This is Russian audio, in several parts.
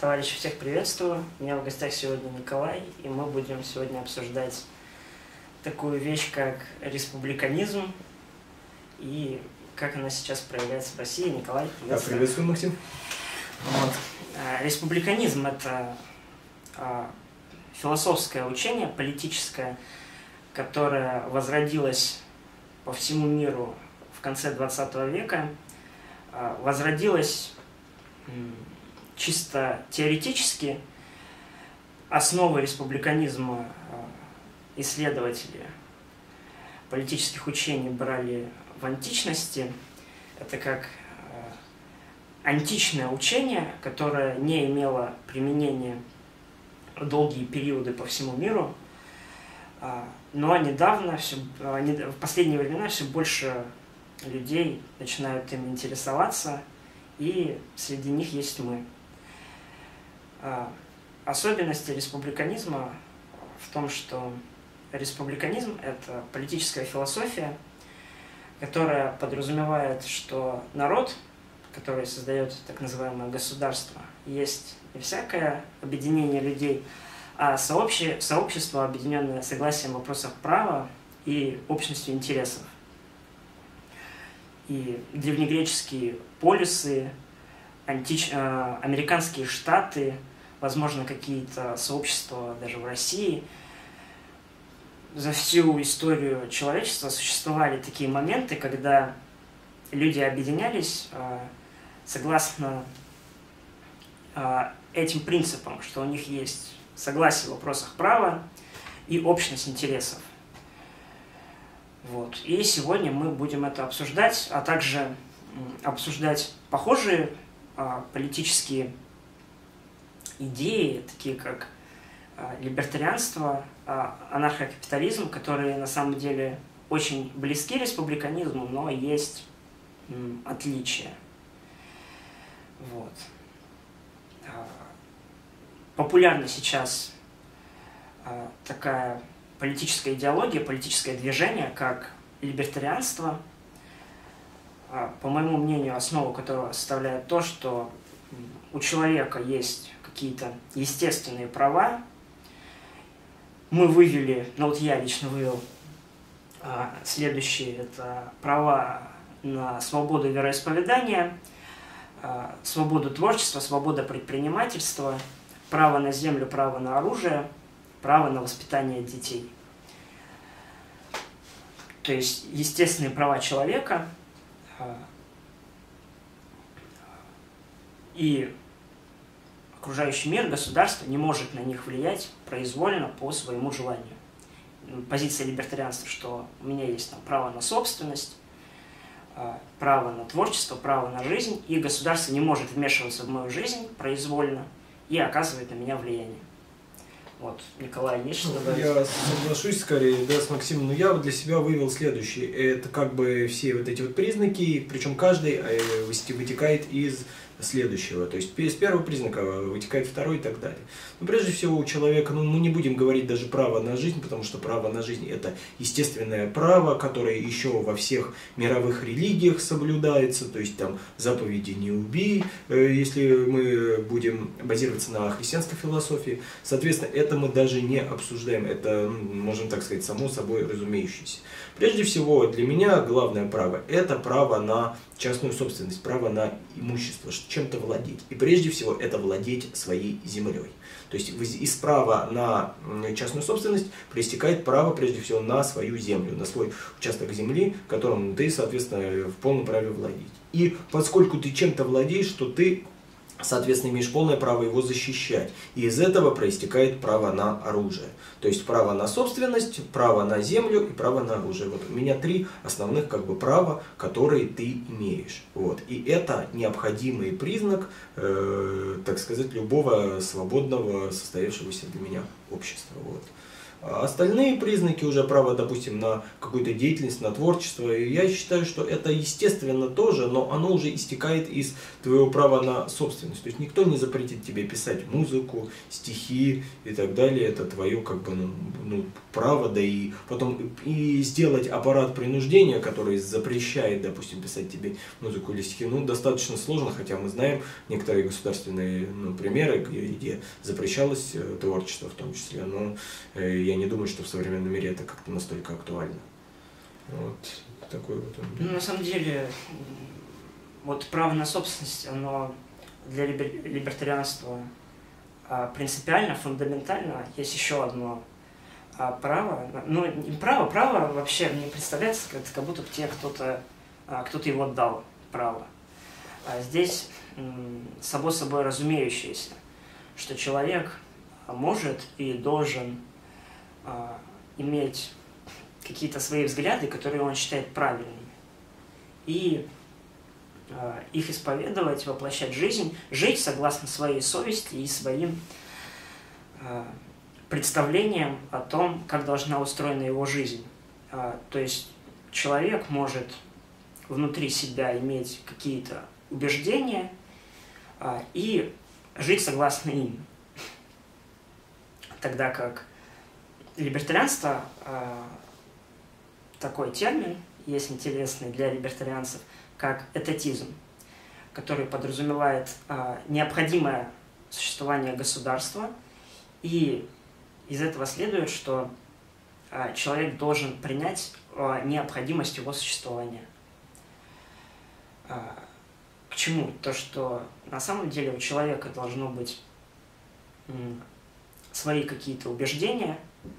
Товарищи, всех приветствую. У меня в гостях сегодня Николай, и мы будем сегодня обсуждать такую вещь, как республиканизм, и как она сейчас проявляется в России. Николай, приветствую. Да, приветствую, Максим. Вот. Республиканизм – это философское учение, политическое, которое возродилось по всему миру в конце 20 века, возродилось чисто теоретически. Основы республиканизма исследователи политических учений брали в античности. Это как античное учение, которое не имело применения долгие периоды по всему миру, но недавно, в последние времена все больше людей начинают им интересоваться, и среди них есть мы. Особенности республиканизма в том, что республиканизм – это политическая философия, которая подразумевает, что народ, который создает так называемое государство, есть не всякое объединение людей, а сообщество, объединенное согласием в вопросах права и общностью интересов. И древнегреческие полисы, американские штаты, возможно, какие-то сообщества даже в России. За всю историю человечества существовали такие моменты, когда люди объединялись согласно этим принципам, что у них есть согласие в вопросах права и общность интересов. Вот. И сегодня мы будем это обсуждать, а также обсуждать похожие политические идеи, такие как либертарианство, анархокапитализм, которые на самом деле очень близки республиканизму, но есть отличия. Вот. Популярна сейчас такая политическая идеология, политическое движение, как либертарианство, по моему мнению, основу которого составляет то, что у человека есть какие-то естественные права. Мы вывели, я лично вывел следующие: это права на свободу вероисповедания, свободу творчества, свобода предпринимательства, право на землю, право на оружие, право на воспитание детей. То есть естественные права человека и окружающий мир, государство не может на них влиять произвольно по своему желанию. Позиция либертарианства, что у меня есть право на собственность, право на творчество, право на жизнь, и государство не может вмешиваться в мою жизнь произвольно и оказывает на меня влияние. Вот, Николай, есть что добавить? Я соглашусь скорее, с Максимом, но я для себя вывел следующее. Это все вот эти признаки, причем каждый вытекает из следующего. То есть из первого признака вытекает второй и так далее. Но прежде всего у человека, мы не будем говорить даже право на жизнь, потому что право на жизнь – это естественное право, которое еще во всех мировых религиях соблюдается. То есть там заповеди «не убей», если мы будем базироваться на христианской философии. Соответственно, это мы даже не обсуждаем. Это, можем так сказать, само собой разумеющееся. Прежде всего, для меня главное право – это право на частную собственность, право на имущество, чем-то владеть. И прежде всего, это владеть своей землей. То есть из права на частную собственность проистекает право, прежде всего, на свою землю, на свой участок земли, которым ты, соответственно, в полном праве владеть. И поскольку ты чем-то владеешь, то ты, соответственно, имеешь полное право его защищать. И из этого проистекает право на оружие. То есть право на собственность, право на землю и право на оружие. Вот у меня три основных права, которые ты имеешь. Вот. И это необходимый признак, так сказать, любого свободного, состоявшегося для меня общества. Вот. А остальные признаки уже права, допустим, на какую-то деятельность, на творчество, и я считаю, что это естественно тоже, но оно уже истекает из твоего права на собственность. То есть никто не запретит тебе писать музыку, стихи и так далее. Это твое как бы право, да и потом и сделать аппарат принуждения, который запрещает, допустим, писать тебе музыку или стихи, достаточно сложно, хотя мы знаем некоторые государственные примеры, где запрещалось творчество в том числе, но я не думаю, что в современном мире это как-то настолько актуально. Вот такой вот. На самом деле, вот право на собственность, оно для либертарианства принципиально, фундаментально. Есть еще одно право. Право вообще мне представляется, как будто тебе кто-то его дал, право. А здесь само собой разумеющееся, что человек может и должен иметь какие-то свои взгляды, которые он считает правильными, и их исповедовать, воплощать в жизнь, жить согласно своей совести и своим представлениям о том, как должна устроена его жизнь. То есть человек может внутри себя иметь какие-то убеждения и жить согласно им. Тогда как либертарианство, такой термин есть интересный для либертарианцев, как этатизм, который подразумевает необходимое существование государства, и из этого следует, что человек должен принять необходимость его существования. К чему? То, что на самом деле у человека должно быть свои какие-то убеждения,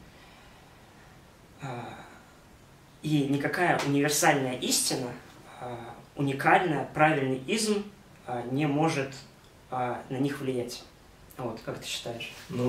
и никакая универсальная истина, уникальная, правильный изм не может на них влиять. Вот, как ты считаешь?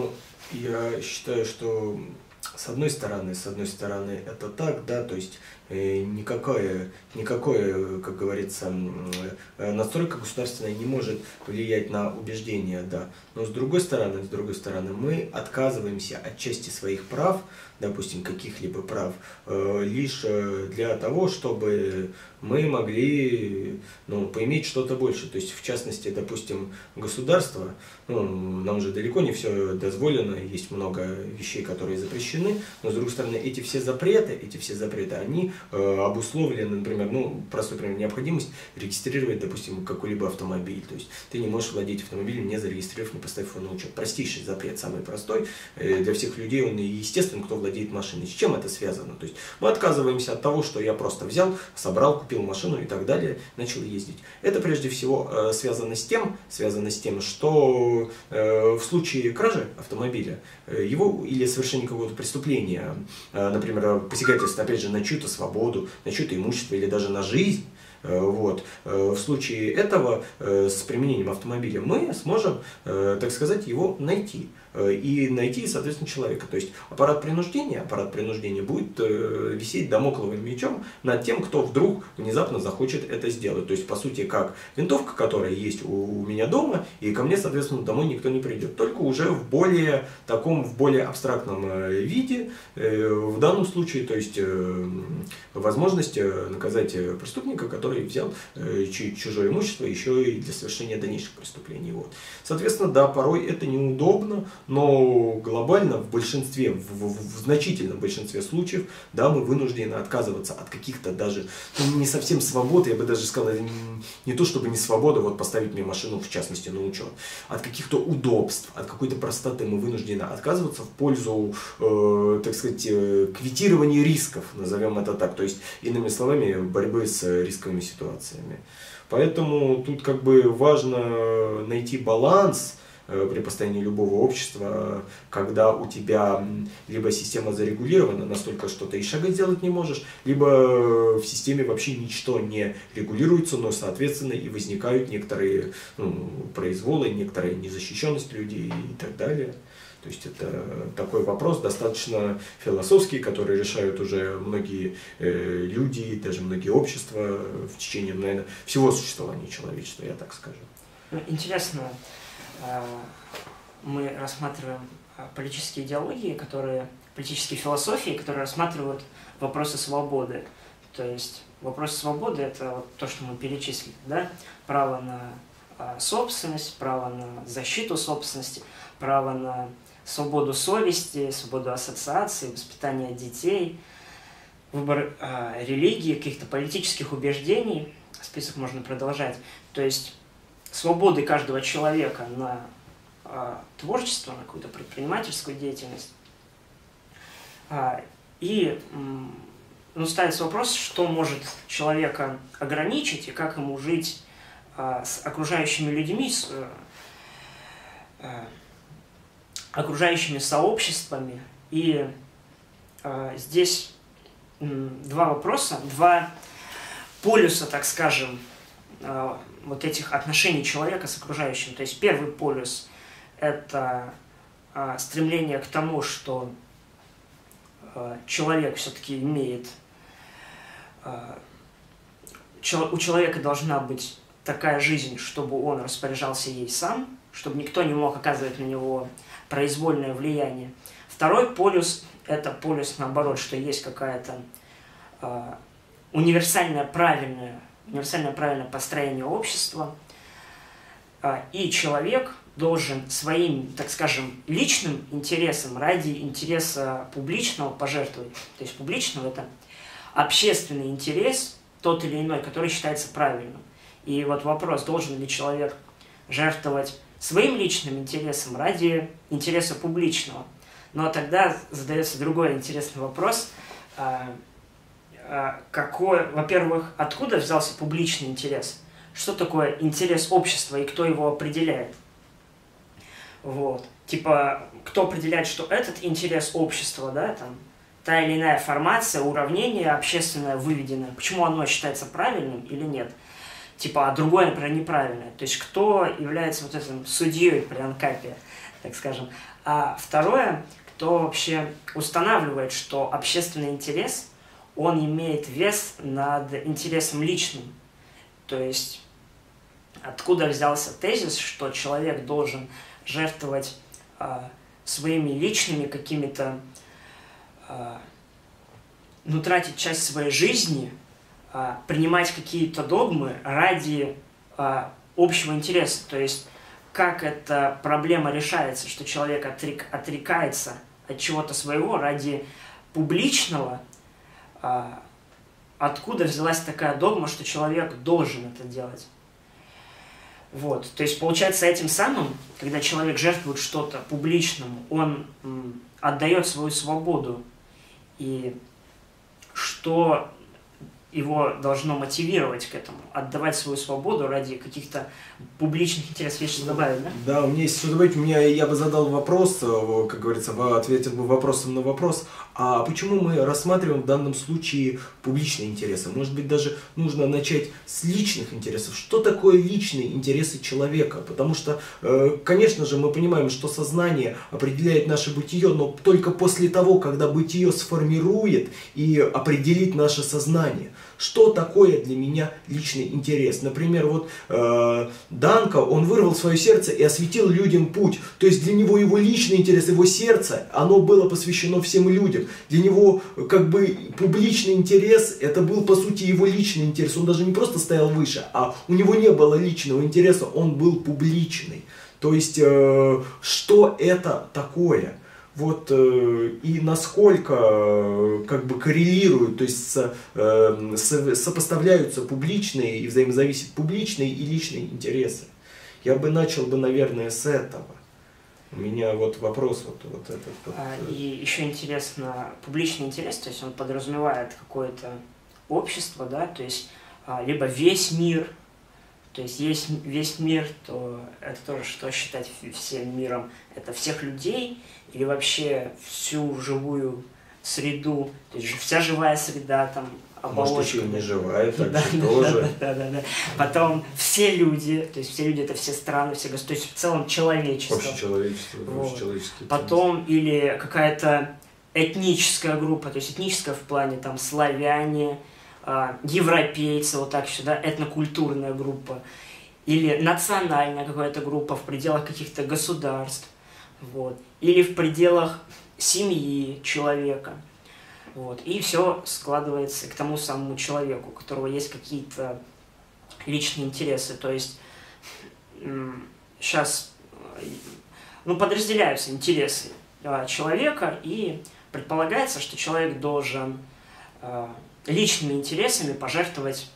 Я считаю, что с одной стороны, это так, да, то есть никакое, как говорится, настройка государственная не может влиять на убеждения, да. Но с другой стороны, мы отказываеимся от части своих прав, допустим, каких-либо прав, лишь для того, чтобы мы могли поиметь что-то больше. То есть, в частности, допустим, государство, нам же далеко не все дозволено, есть много вещей, которые запрещены, но с другой стороны, эти все запреты, они обусловлены, например, простой пример, необходимость регистрировать, допустим, какой-либо автомобиль. То есть ты не можешь владеть автомобилем, не зарегистрировав, не поставив его на учет. Простейший запрет, самый простой. Для всех людей он естествен, кто владеет машиной. С чем это связано? То есть мы отказываемся от того, что я просто взял, собрал, купил машину и так далее, начал ездить. Это прежде всего связано с тем, что в случае кражи автомобиля, его или совершения какого-то преступления, например, посягательство, опять же, на чью-то свободу, на чье-то имущество или даже на жизнь, в случае этого с применением автомобиля мы сможем, так сказать, его найти. И найти, соответственно, человека. То есть аппарат принуждения будет висеть дамокловым мечом над тем, кто вдруг внезапно захочет это сделать. То есть, по сути, как винтовка, которая есть у меня дома, и ко мне, соответственно, домой никто не придет. Только уже в более абстрактном виде, в данном случае, то есть возможность наказать преступника, который взял чужое имущество еще и для совершения дальнейших преступлений. Соответственно, да, порой это неудобно, но глобально в большинстве, в значительном большинстве случаев, да, мы вынуждены отказываться от каких-то даже, не совсем свобод, я бы даже сказал, не то чтобы не свобода, поставить мне машину в частности на учет, от каких-то удобств, от какой-то простоты мы вынуждены отказываться в пользу, так сказать, квитирования рисков, назовем это так, то есть, иными словами, борьбы с рисковыми ситуациями. Поэтому тут важно найти баланс при построении любого общества, когда у тебя либо система зарегулирована настолько, что ты и шага сделать не можешь, либо в системе вообще ничто не регулируется, но, соответственно, и возникают некоторые произволы, некоторая незащищенность людей и так далее. То есть это такой вопрос достаточно философский, который решают уже многие люди, даже многие общества в течение, наверное, всего существования человечества, я так скажу. Интересно, мы рассматриваем политические идеологии, которые политические философии, которые рассматривают вопросы свободы. То есть вопросы свободы – это вот то, что мы перечислили, да? Право на собственность, право на защиту собственности, право на свободу совести, свободу ассоциации, воспитание детей, выбор религии, каких-то политических убеждений. Список можно продолжать. То есть свободы каждого человека на творчество, на какую-то предпринимательскую деятельность. И ставится вопрос, что может человека ограничить и как ему жить с окружающими людьми, с окружающими сообществами. И здесь два вопроса, два полюса, так скажем, вот этих отношений человека с окружающим. То есть первый полюс – это стремление к тому, что человек все-таки имеет… У человека должна быть такая жизнь, чтобы он распоряжался ей сам, чтобы никто не мог оказывать на него произвольное влияние. Второй полюс – это полюс, наоборот, что есть какая-то универсальное правильное построение общества, и человек должен своим, так скажем, личным интересом ради интереса публичного пожертвовать. То есть публичного – это общественный интерес, тот или иной, который считается правильным. И вот вопрос, должен ли человек жертвовать своим личным интересом ради интереса публичного. Но тогда задается другой интересный вопрос. Во-первых, откуда взялся публичный интерес? Что такое интерес общества и кто его определяет? Вот. Типа, кто определяет, что этот интерес общества, да, там, та или иная формация, уравнение общественное выведенное, почему оно считается правильным или нет? Типа, а другое, например, неправильное. То есть, кто является вот этим судьей при АНКАПе, так скажем. А второе, кто вообще устанавливает, что общественный интерес, он имеет вес над интересом личным. То есть, откуда взялся тезис, что человек должен жертвовать своими личными какими-то, тратить часть своей жизни, принимать какие-то догмы ради общего интереса. То есть, как эта проблема решается, что человек отрекается от чего-то своего ради публичного, откуда взялась такая догма, что человек должен это делать. Вот. То есть, получается, этим самым, когда человек жертвует что-то публичному, он отдает свою свободу. И что его должно мотивировать к этому? Отдавать свою свободу ради каких-то публичных интересов. Есть что добавить, да? Да, у меня есть что добавить. Я бы задал вопрос, как говорится, ответил бы вопросом на вопрос. А почему мы рассматриваем в данном случае публичные интересы? Может быть, даже нужно начать с личных интересов. Что такое личные интересы человека? Потому что, конечно же, мы понимаем, что сознание определяет наше бытие, но только после того, когда бытие сформирует и определит наше сознание. Что такое для меня личный интерес? Например, вот Данко, он вырвал свое сердце и осветил людям путь. То есть для него его личный интерес, его сердце, оно было посвящено всем людям. Для него как бы публичный интерес, это был по сути его личный интерес. Он даже не просто стоял выше, а у него не было личного интереса, он был публичный. То есть что это такое? Вот и насколько как бы коррелируют, то есть сопоставляются публичные и взаимозависят публичные и личные интересы. Я бы начал, наверное, с этого. У меня вот вопрос вот этот. И еще интересно, публичный интерес, то есть он подразумевает какое-то общество, да, то есть либо весь мир, то есть весь мир, то это тоже что считать всем миром, это всех людей или вообще всю живую среду, то есть вся живая среда, там, оболочка. Может, еще и не живая, так тоже. Да. Потом все люди, то есть все люди это все страны, все государства, то есть в целом человечество. Общечеловечество, вот. общечеловеческие. Потом или какая-то этническая группа, то есть этническая в плане там славяне, европейцы, вот так сюда, этнокультурная группа, или национальная какая-то группа в пределах каких-то государств, вот, или в пределах семьи человека. Вот. И все складывается к тому самому человеку, у которого есть какие-то личные интересы. То есть сейчас подразделяются интересы человека, и предполагается, что человек должен личными интересами пожертвовать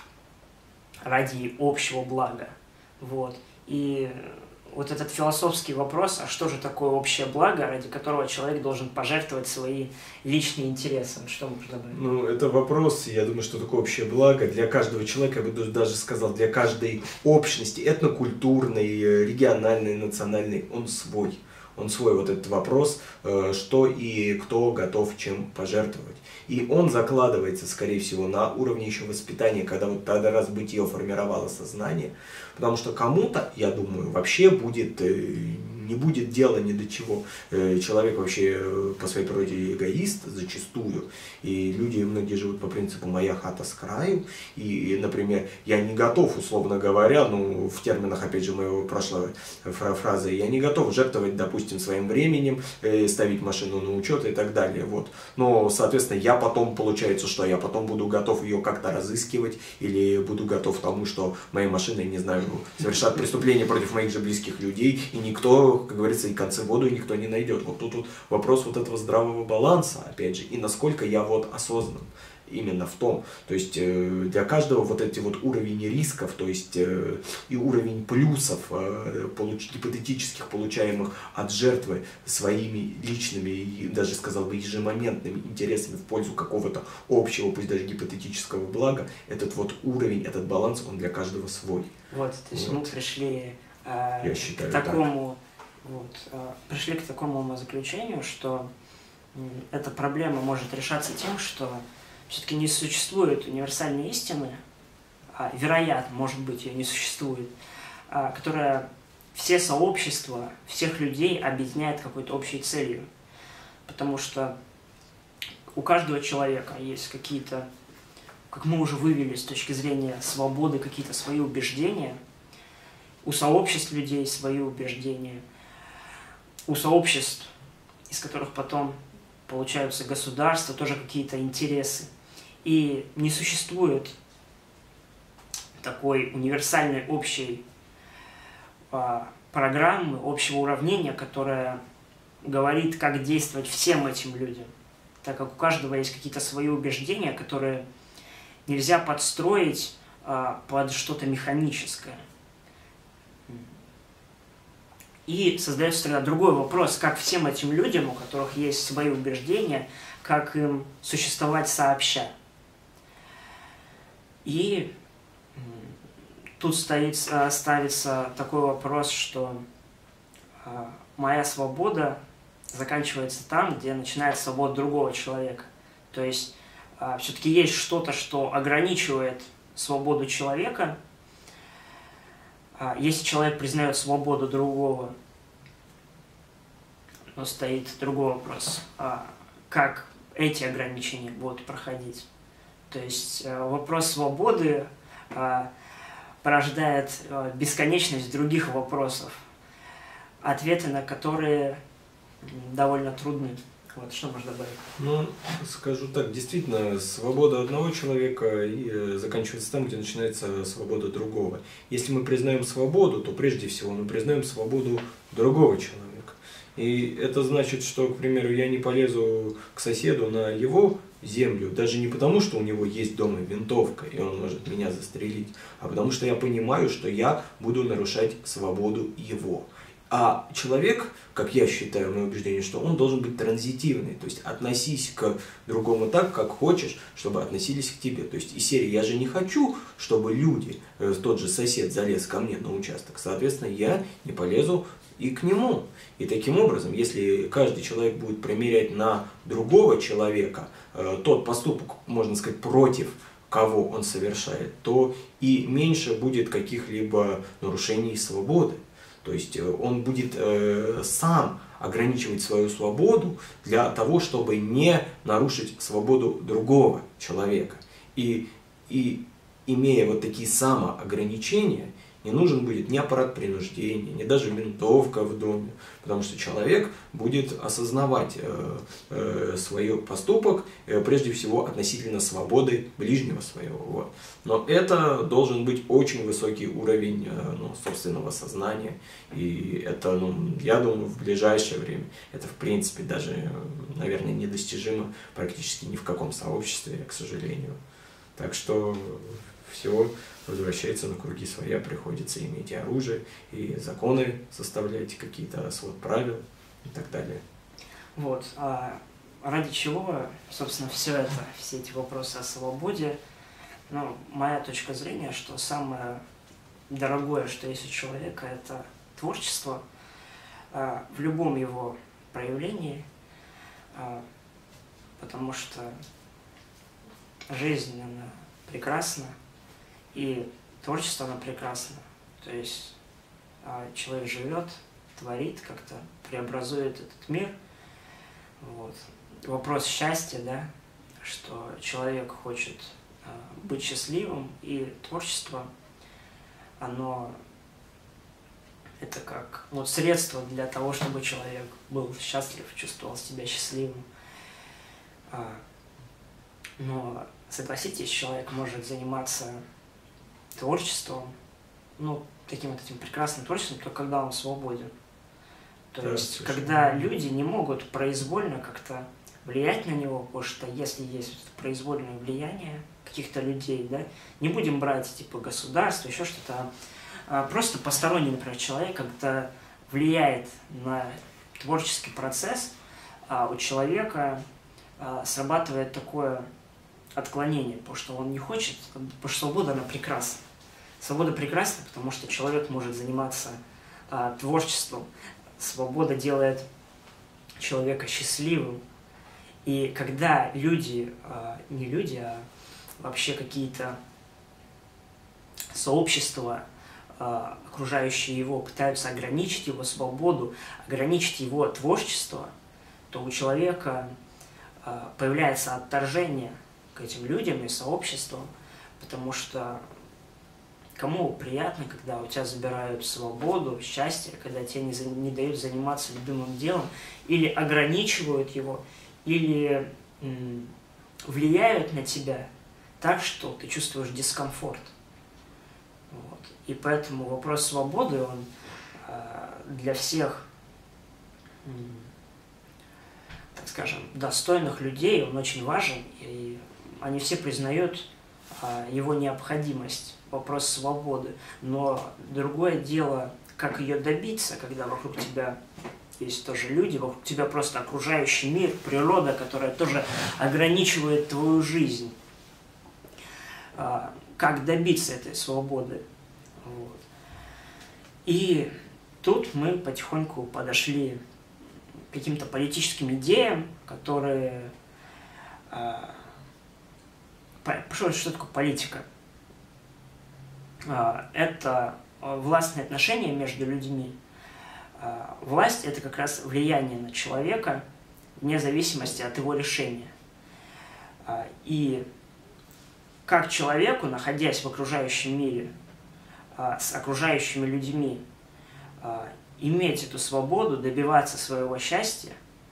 ради общего блага. Вот. И вот этот философский вопрос, а что же такое общее благо, ради которого человек должен пожертвовать свои личные интересы? Что можно добавить? Ну, это вопрос, я думаю, что такое общее благо для каждого человека, я бы даже сказал, для каждой общности, этнокультурной, региональной, национальной, он свой. Он свой вот этот вопрос, что и кто готов чем пожертвовать. И он закладывается, скорее всего, на уровне еще воспитания, когда вот тогда раз бытие формировало сознание. Потому что кому-то, я думаю, вообще не будет дела ни до чего. Человек вообще по своей природе эгоист зачастую. И люди многие живут по принципу «моя хата с краю». И, например, я не готов, условно говоря, в терминах, опять же, моего прошлой фразы, я не готов жертвовать, допустим, своим временем, ставить машину на учет и так далее. Вот. Но, соответственно, я потом, получается, что я потом буду готов ее как-то разыскивать или буду готов к тому, что мои машины, не знаю, совершат преступление против моих же близких людей, и никто, как говорится, и концы в воду никто не найдет. Вот тут вопрос вот этого здравого баланса, опять же, и насколько я вот осознан именно в том. То есть для каждого вот эти вот уровень рисков, то есть и уровень плюсов гипотетических, получаемых от жертвы своими личными и даже, сказал бы, ежемоментными интересами в пользу какого-то общего, пусть даже гипотетического блага, этот вот уровень, этот баланс, он для каждого свой. Вот, то есть мы пришли я считаю, пришли к такому умозаключению, что эта проблема может решаться тем, что все-таки не существует универсальной истины, вероятно, может быть, ее не существует, которая все сообщества, всех людей объединяет какой-то общей целью. Потому что у каждого человека есть какие-то, как мы уже вывели с точки зрения свободы, какие-то свои убеждения, у сообществ людей свои убеждения, у сообществ, из которых потом получаются государства, тоже какие-то интересы. И не существует такой универсальной общей программы, общего уравнения, которая говорит, как действовать всем этим людям. Так как у каждого есть какие-то свои убеждения, которые нельзя подстроить под что-то механическое. И создается тогда другой вопрос, как всем этим людям, у которых есть свои убеждения, как им существовать сообща. И тут ставится такой вопрос, что моя свобода заканчивается там, где начинается свобода другого человека. То есть все-таки есть что-то, что ограничивает свободу человека. Если человек признает свободу другого, но стоит другой вопрос, как эти ограничения будут проходить. То есть вопрос свободы порождает бесконечность других вопросов, ответы на которые довольно трудны. Вот, что можно добавить? Скажу так, действительно, свобода одного человека и заканчивается там, где начинается свобода другого. Если мы признаем свободу, то прежде всего мы признаем свободу другого человека. И это значит, что, к примеру, я не полезу к соседу на его землю, даже не потому, что у него есть дома винтовка, и он может меня застрелить, а потому что я понимаю, что я буду нарушать свободу его. А человек, как я считаю, мое убеждение, что он должен быть транзитивный, то есть относись к другому так, как хочешь, чтобы относились к тебе. То есть из серии «я же не хочу, чтобы люди, тот же сосед залез ко мне на участок», соответственно, я не полезу и к нему. И таким образом, если каждый человек будет примерять на другого человека тот поступок, можно сказать, против кого он совершает, то и меньше будет каких-либо нарушений свободы. То есть он будет сам ограничивать свою свободу для того, чтобы не нарушить свободу другого человека. И имея вот такие самоограничения, Не нужен будет ни аппарат принуждения, ни даже ментовка в доме, потому что человек будет осознавать свой поступок, прежде всего относительно свободы ближнего своего. Вот. Но это должен быть очень высокий уровень собственного сознания, и это, я думаю, в ближайшее время это в принципе даже, наверное, недостижимо практически ни в каком сообществе, к сожалению. Так что все возвращается на круги своя, приходится иметь и оружие, и законы составлять, какие-то свод правил и так далее. Вот. А ради чего, собственно, все эти вопросы о свободе? Моя точка зрения, что самое дорогое, что есть у человека, это творчество в любом его проявлении, потому что жизнь, она прекрасна, и творчество, оно прекрасно. То есть человек живет, творит, как-то преобразует этот мир. Вот. Вопрос счастья, да, что человек хочет быть счастливым, и творчество, оно это как средство для того, чтобы человек был счастлив, чувствовал себя счастливым. Но согласитесь, человек может заниматься творчеством, таким этим прекрасным творчеством, только когда он свободен. То есть, когда люди не могут произвольно как-то влиять на него, потому что если есть произвольное влияние каких-то людей, да, не будем брать типа государство, еще что-то, просто посторонний, например, человек, когда влияет на творческий процесс, у человека срабатывает такое отклонение, потому что он не хочет, потому что свобода, она прекрасна. Свобода прекрасна, потому что человек может заниматься творчеством. Свобода делает человека счастливым. И когда люди, не люди, а вообще какие-то сообщества, окружающие его, пытаются ограничить его свободу, ограничить его творчество, то у человека появляется отторжение к этим людям и сообществам, потому что кому приятно, когда у тебя забирают свободу, счастье, когда тебе не дают заниматься любимым делом, или ограничивают его, или влияют на тебя так, что ты чувствуешь дискомфорт. Вот. И поэтому вопрос свободы, он для всех, так скажем, достойных людей, он очень важен, и они все признают его необходимость, вопрос свободы. Но другое дело, как ее добиться, когда вокруг тебя есть тоже люди, вокруг тебя просто окружающий мир, природа, которая тоже ограничивает твою жизнь. Как добиться этой свободы. Вот. И тут мы потихоньку подошли к каким-то политическим идеям, которые... Что такое политика? Это властные отношения между людьми. Власть – это как раз влияние на человека вне зависимости от его решения. И как человеку, находясь в окружающем мире, с окружающими людьми, иметь эту свободу, добиваться своего счастья,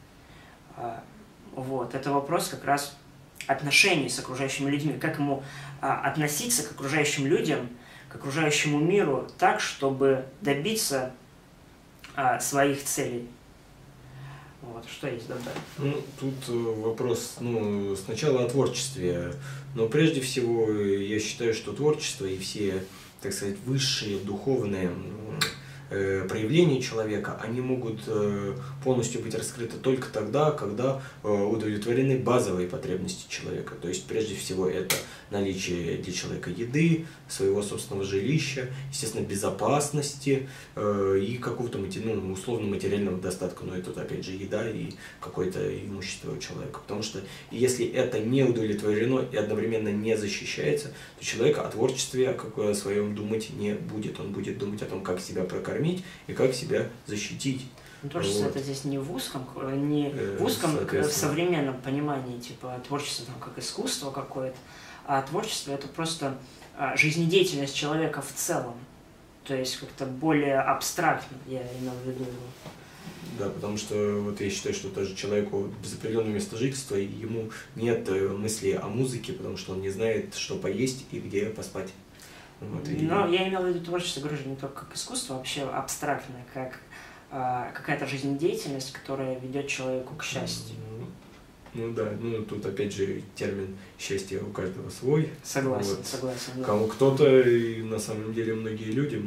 вот, это вопрос как раз отношений с окружающими людьми, как ему относиться к окружающим людям, к окружающему миру так, чтобы добиться своих целей. Вот, что есть добавить? Тут вопрос, сначала о творчестве, но прежде всего я считаю, что творчество и все, так сказать, высшие духовные проявления человека, они могут полностью быть раскрыты только тогда, когда удовлетворены базовые потребности человека. То есть, прежде всего, это наличие для человека еды, своего собственного жилища, естественно, безопасности и какого-то условно-материального достатка. Но это, опять же, еда и какое-то имущество у человека. Потому что если это не удовлетворено и одновременно не защищается, то человек о творчестве как о своем думать не будет. Он будет думать о том, как себя прокормить и как себя защитить. Творчество вот. Это здесь не в узком, в современном понимании, типа творчество как искусство какое-то, а творчество это просто жизнедеятельность человека в целом. То есть как-то более абстрактно, я имел в виду его. Да, потому что вот я считаю, что тоже человеку без определенного места жительства ему нет мысли о музыке, потому что он не знает, что поесть и где поспать. Вот, Но я имел в виду творчество, говорю же, не только как искусство, а вообще абстрактное, как какая-то жизнедеятельность, которая ведет человеку к счастью. Ну да, ну тут опять же термин счастье у каждого свой. Согласен, вот. согласен. Да. Кому кто-то, и на самом деле многие люди,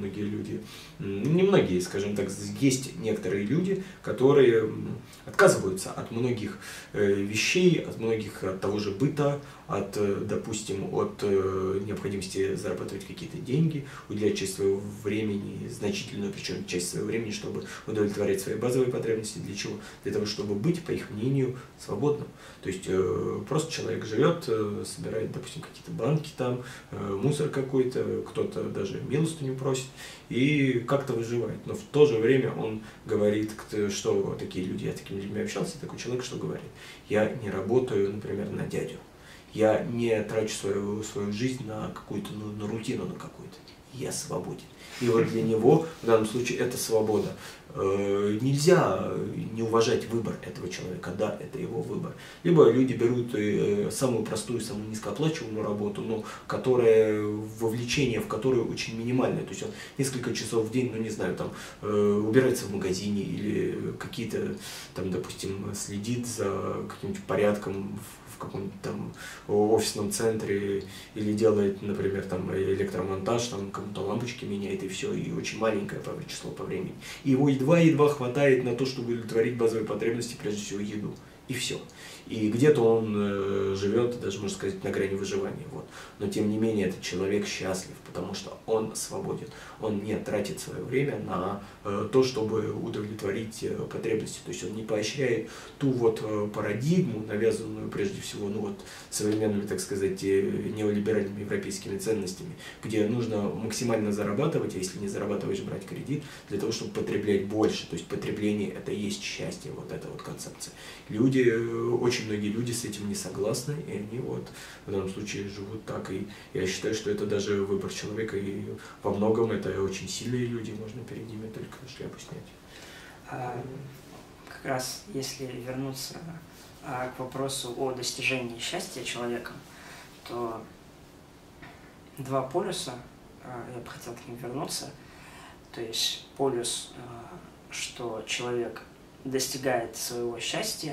не многие, скажем так, есть некоторые люди, которые отказываются от многих вещей, от того же быта, допустим, от необходимости зарабатывать какие-то деньги, уделять часть своего времени, значительную, причем часть своего времени, чтобы удовлетворять свои базовые потребности. Для чего? Для того, чтобы быть, по их мнению, свободным. То есть просто человек живет, собирает, допустим, какие-то банки там, мусор какой-то, кто-то даже милостыню просит и как-то выживает. Но в то же время он говорит, что такие люди, я с такими людьми общался, такой человек, что говорит: я не работаю, например, на дядю. Я не трачу свою жизнь на какую-то, на рутину на какую-то. Я свободен. И вот для него в данном случае это свобода. Нельзя не уважать выбор этого человека, да, это его выбор. Либо люди берут самую простую, самую низкооплачиваемую работу, но вовлечение в которую очень минимальное. То есть он несколько часов в день, ну не знаю, там убирается в магазине или какие-то там, допустим, следит за каким-нибудь порядком в каком-то там офисном центре или делает, например, там электромонтаж, там кому-то лампочки меняет и все, и очень маленькое число по времени. И его едва хватает на то, чтобы удовлетворить базовые потребности, прежде всего еду. И все. И где-то он живет, даже можно сказать, на грани выживания. Вот. Но тем не менее этот человек счастлив, потому что он свободен. Он не тратит свое время на то, чтобы удовлетворить потребности. То есть он не поощряет ту вот парадигму, навязанную прежде всего современными, так сказать, неолиберальными европейскими ценностями, где нужно максимально зарабатывать, а если не зарабатываешь, брать кредит, для того, чтобы потреблять больше. То есть потребление — это и есть счастье, вот эта вот концепция. Очень многие люди с этим не согласны, и они в данном случае живут так. И я считаю, что это даже выбор человека, и во многом это очень сильные люди, можно перед ними только шляпу снять. Как раз если вернуться к вопросу о достижении счастья человеком, то два полюса, я бы хотел к ним вернуться. То есть полюс, что человек достигает своего счастья,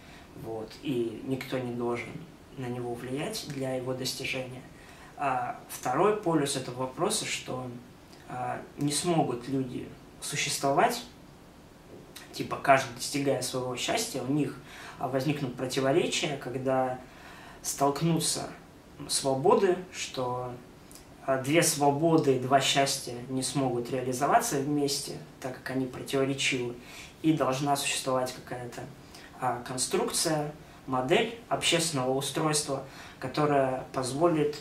и никто не должен на него влиять для его достижения. А второй полюс этого вопроса, что не смогут люди существовать, типа каждый достигая своего счастья, у них возникнут противоречия, когда столкнутся свободы, что две свободы, два счастья не смогут реализоваться вместе, так как они противоречивы, и должна существовать какая-то конструкция, модель общественного устройства, которая позволит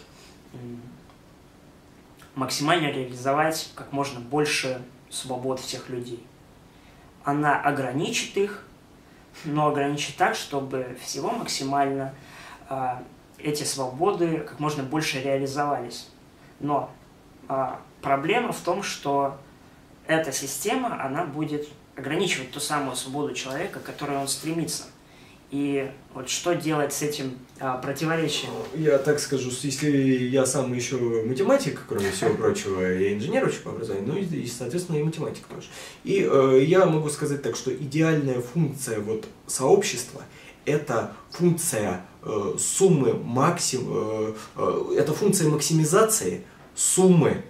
максимально реализовать как можно больше свобод всех людей. Она ограничит их, но ограничит так, чтобы всего максимально эти свободы как можно больше реализовались. Но проблема в том, что эта система, она будет ограничивать ту самую свободу человека, к которой он стремится. И вот что делать с этим противоречием? Я так скажу, если я сам еще математик, кроме всего прочего, я инженер очень по образованию, ну и, соответственно, и математик тоже. И я могу сказать так, что идеальная функция сообщества – это функция суммы это функция максимизации суммы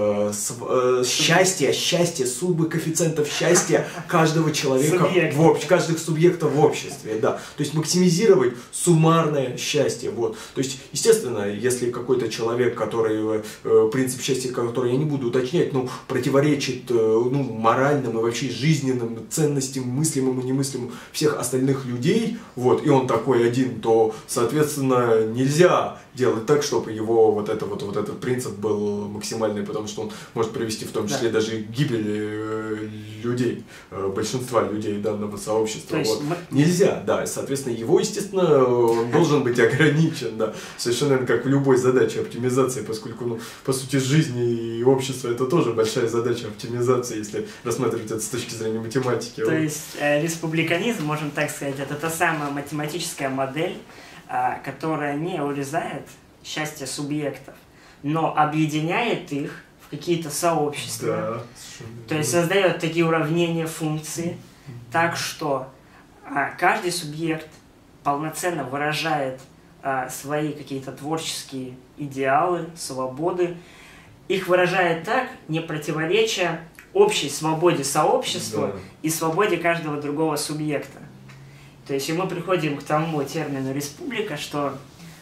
счастья, суммы коэффициентов счастья каждого человека, каждых субъектов в обществе, да. То есть максимизировать суммарное счастье, вот. То есть, естественно, если какой-то человек, который, принцип счастья, который я не буду уточнять, противоречит, моральным и вообще жизненным ценностям, мыслимым и немыслимым всех остальных людей, вот, и он такой один, то, соответственно, нельзя делать так, чтобы его этот принцип был максимально потому что он может привести в том числе даже к гибели людей, большинства людей данного сообщества. Вот. Нельзя, да, соответственно, его, естественно, он должен быть ограничен, да, совершенно как в любой задаче оптимизации, поскольку, ну, по сути, жизнь и общество это тоже большая задача оптимизации, если рассматривать это с точки зрения математики. То есть республиканизм, можем так сказать, это та самая математическая модель, которая не урезает счастье субъектов, но объединяет их в какие-то сообщества. Да. То есть создает такие уравнения функций, так что каждый субъект полноценно выражает свои какие-то творческие идеалы, свободы. Их выражает так, не противоречия общей свободе сообщества и свободе каждого другого субъекта. То есть и мы приходим к тому термину «республика», что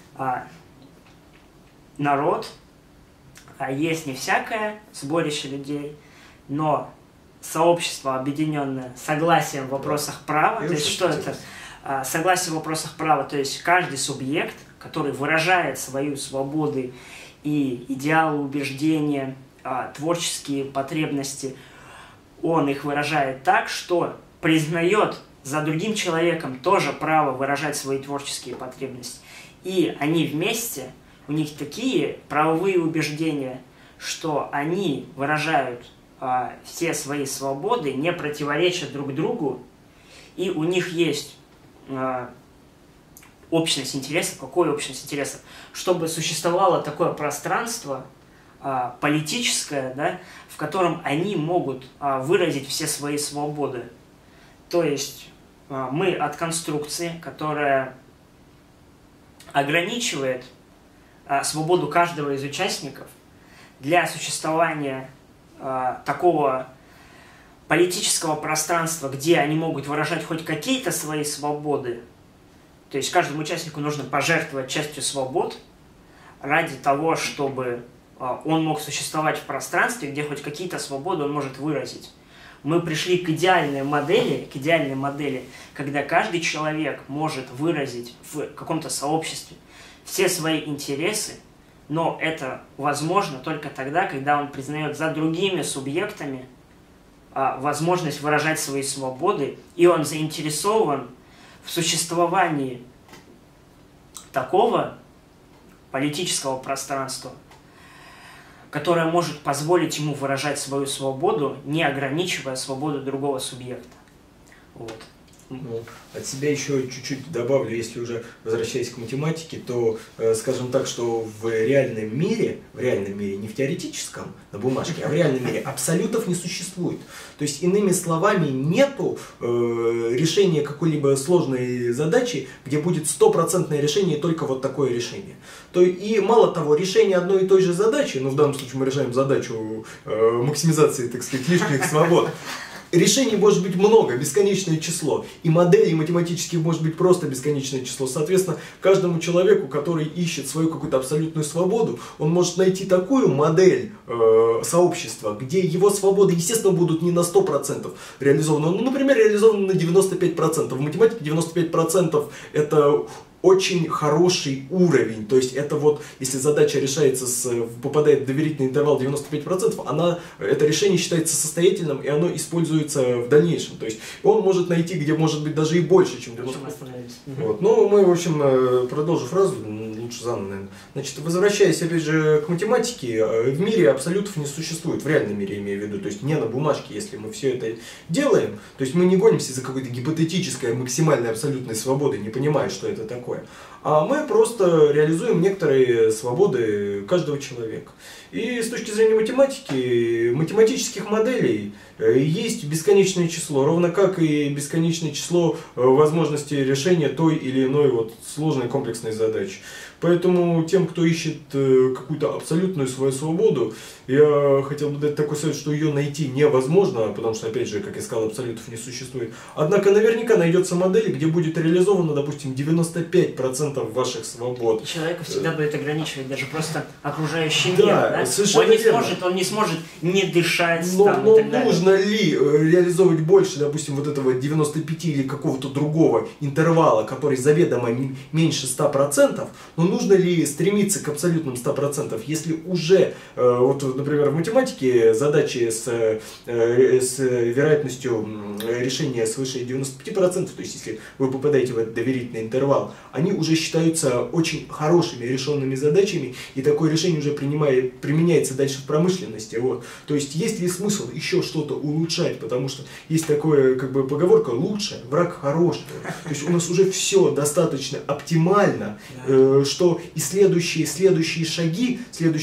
народ есть не всякое сборище людей, но сообщество, объединенное согласием в вопросах права. То есть что это? Согласие в вопросах права, то есть каждый субъект, который выражает свою свободу и идеалы, убеждения, творческие потребности, он их выражает так, что признает за другим человеком тоже право выражать свои творческие потребности. И они вместе, у них такие правовые убеждения, что они выражают все свои свободы, не противоречат друг другу, и у них есть общность интересов. Какое общность интересов? Чтобы существовало такое пространство политическое, да, в котором они могут выразить все свои свободы. То есть мы от конструкции, которая ограничивает свободу каждого из участников для существования такого политического пространства, где они могут выражать хоть какие-то свои свободы. То есть каждому участнику нужно пожертвовать частью свобод ради того, чтобы он мог существовать в пространстве, где хоть какие-то свободы он может выразить. Мы пришли к идеальной модели, когда каждый человек может выразить в каком-то сообществе все свои интересы, но это возможно только тогда, когда он признает за другими субъектами возможность выражать свои свободы, и он заинтересован в существовании такого политического пространства, которое может позволить ему выражать свою свободу, не ограничивая свободу другого субъекта. Вот. Ну, от себя еще чуть-чуть добавлю, если уже возвращаясь к математике, то скажем так, что в реальном мире, не в теоретическом, на бумажке, а в реальном мире абсолютов не существует. То есть, иными словами, нету решения какой-либо сложной задачи, где будет стопроцентное решение, только вот такое решение. И мало того, решение одной и той же задачи, ну в данном случае мы решаем задачу максимизации, так сказать, лишних свобод, решений может быть много, бесконечное число. И моделей математических может быть просто бесконечное число. Соответственно, каждому человеку, который ищет свою какую-то абсолютную свободу, он может найти такую модель сообщества, где его свободы, естественно, будут не на 100% реализованы. Ну, например, реализованы на 95%. В математике 95% это очень хороший уровень. То есть это вот, если задача решается, попадает в доверительный интервал 95%, это решение считается состоятельным, и оно используется в дальнейшем. То есть он может найти, где может быть даже и больше, чем 95%. Вот. Ну, мы, в общем, продолжим фразу, лучше заново, наверное. Значит, возвращаясь, опять же, к математике, в мире абсолютов не существует, в реальном мире имею в виду, то есть не на бумажке, если мы все это делаем, то есть мы не гонимся за какой-то гипотетической максимальной абсолютной свободой, не понимая, что это такое. А мы просто реализуем некоторые свободы каждого человека. И с точки зрения математики, математических моделей есть бесконечное число, ровно как и бесконечное число возможностей решения той или иной вот сложной комплексной задачи. Поэтому тем, кто ищет какую-то абсолютную свою свободу, я хотел бы дать такой совет, что ее найти невозможно, потому что, опять же, как я сказал, абсолютов не существует. Однако наверняка найдется модель, где будет реализовано, допустим, 95% 100% ваших свобод. Человека всегда будет ограничивать даже просто окружающий мир. Да, совершенно верно. Он не сможет не дышать. Но нужно ли реализовывать больше, допустим, вот этого 95 или какого-то другого интервала, который заведомо меньше 100%, но нужно ли стремиться к абсолютным 100%, если уже, вот, например, в математике задачи с вероятностью решения свыше 95%, то есть если вы попадаете в этот доверительный интервал, они уже считаются очень хорошими решенными задачами, и такое решение уже применяется дальше в промышленности. Вот. То есть есть ли смысл еще что-то улучшать, потому что есть такое, как бы, поговорка: лучше враг хорошего. То есть у нас уже все достаточно оптимально, что и следующие шаги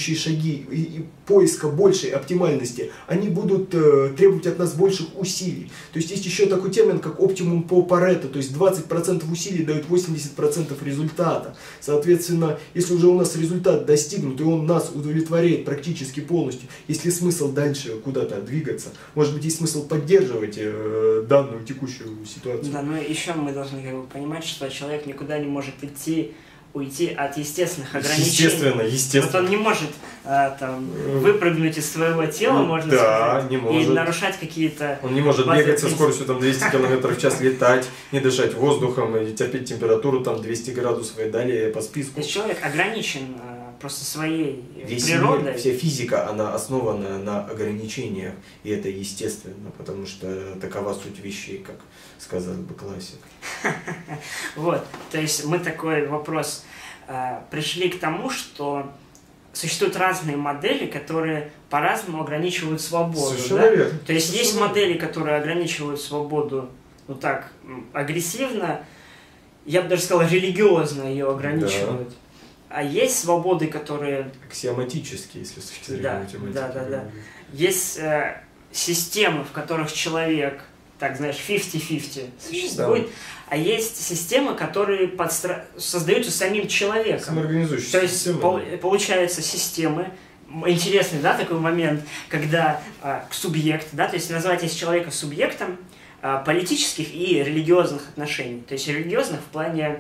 и поиска большей оптимальности, они будут требовать от нас больших усилий. То есть есть еще такой термин, как оптимум по Парето, то есть 20% усилий дают 80% результата. Соответственно, если уже у нас результат достигнут, и он нас удовлетворяет практически полностью, есть ли смысл дальше куда-то двигаться? Может быть, есть смысл поддерживать данную текущую ситуацию? Да, но еще мы должны понимать, что человек никуда не может уйти от естественных ограничений. Естественно. Вот он не может выпрыгнуть из своего тела, можно сказать, не может. И нарушать какие-то... Он не может бегать со скоростью 200 км в час, летать, не дышать воздухом, и терпеть температуру 200 градусов и далее по списку. То есть человек ограничен просто своей Весь природой. Мир, вся физика, она основана на ограничениях, и это естественно, потому что такова суть вещей, как сказал бы классик. Вот, то есть мы такой вопрос пришли к тому, что существуют разные модели, которые по-разному ограничивают свободу. Да? То есть есть модели, которые ограничивают свободу, ну так, агрессивно, я бы даже сказал, религиозно ее ограничивают. Да. А есть свободы, которые... Аксиоматические, если с точки зрения математики. Да. Есть системы, в которых человек, так знаешь, 50-50 существует, да. А есть системы, которые создаются самим человеком. Самоорганизующиеся. То есть получаются системы, интересный, да, такой момент, когда субъект, да, то есть назвать человека субъектом политических и религиозных отношений. То есть религиозных в плане...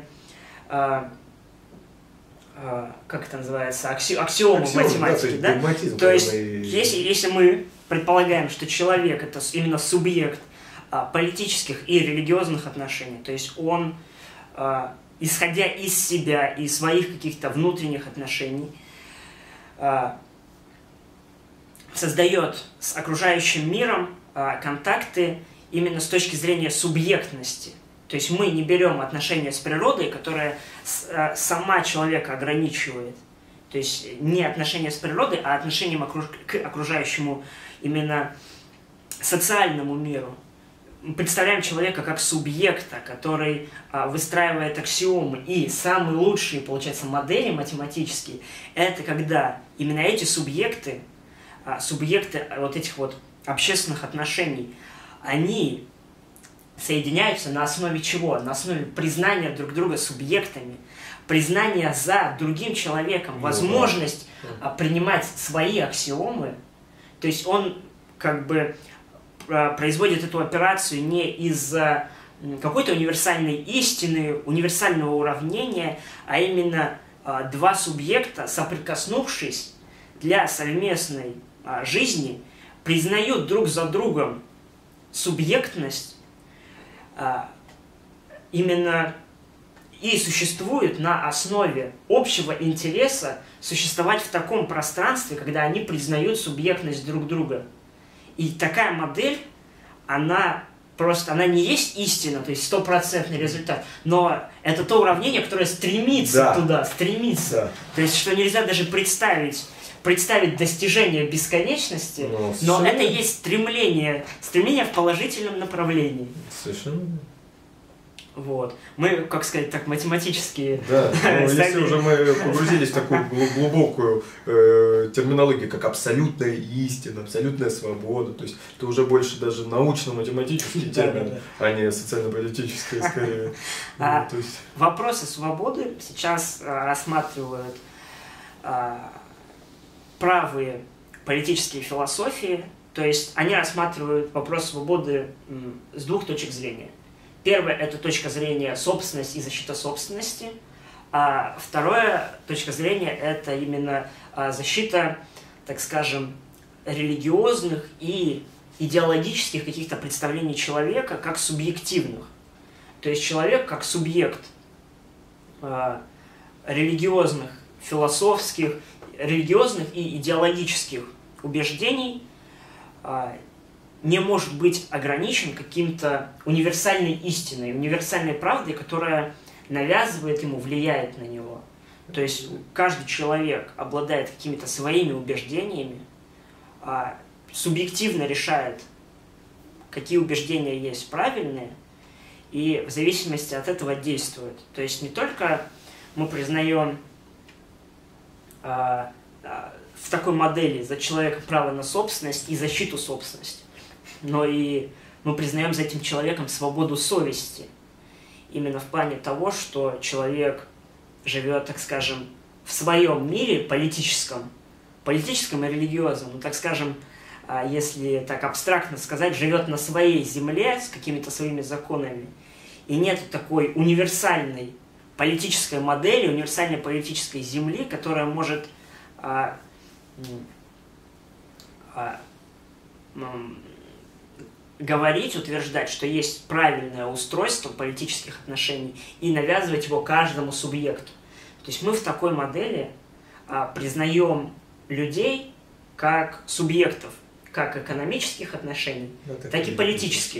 как это называется, аксиомы математики, да? То есть, если мы предполагаем, что человек это именно субъект политических и религиозных отношений, то есть он, исходя из себя и своих каких-то внутренних отношений, создает с окружающим миром контакты именно с точки зрения субъектности. То есть мы не берем отношения с природой, которая сама человека ограничивает. То есть не отношения с природой, а отношением к окружающему именно социальному миру. Мы представляем человека как субъекта, который выстраивает аксиомы. И самые лучшие, получается, модели математические, это когда именно эти субъекты вот этих вот общественных отношений, они соединяются на основе чего? На основе признания друг друга субъектами, признания за другим человеком, возможность принимать свои аксиомы. То есть он как бы производит эту операцию не из-за какой-то универсальной истины, универсального уравнения, а именно два субъекта, соприкоснувшись для совместной жизни, признают друг за другом субъектность, именно и существуют на основе общего интереса существовать в таком пространстве, когда они признают субъектность друг друга. И такая модель, она не есть истина, то есть 100% результат, но это то уравнение, которое стремится туда, стремится. Да. То есть, что нельзя даже представить достижение бесконечности, но это есть стремление в положительном направлении. Совершенно. Вот. Мы, как сказать, так математически... Да, если уже мы погрузились в такую глубокую терминологию, как абсолютная истина, абсолютная свобода, то есть это уже больше даже научно-математический термин, а не социально-политический, скорее. Вопросы свободы сейчас рассматривают правые политические философии, то есть они рассматривают вопрос свободы с двух точек зрения. Первое – это точка зрения собственности и защита собственности. А вторая точка зрения – это именно защита, так скажем, религиозных и идеологических каких-то представлений человека как субъективных. То есть человек как субъект религиозных, философских, религиозных и идеологических убеждений не может быть ограничен каким-то универсальной истиной, универсальной правдой, которая навязывает ему, влияет на него. То есть каждый человек обладает какими-то своими убеждениями, субъективно решает, какие убеждения есть правильные, и в зависимости от этого действует. То есть не только мы признаем в такой модели за человеком право на собственность и защиту собственности, но и мы признаем за этим человеком свободу совести. Именно в плане того, что человек живет, так скажем, в своем мире политическом и религиозном, ну, так скажем, если так абстрактно сказать, живет на своей земле с какими-то своими законами, и нет такой универсальной политической модели, универсальной политической земли, которая может говорить, утверждать, что есть правильное устройство политических отношений и навязывать его каждому субъекту. То есть мы в такой модели признаем людей как субъектов, как экономических отношений, так и политических.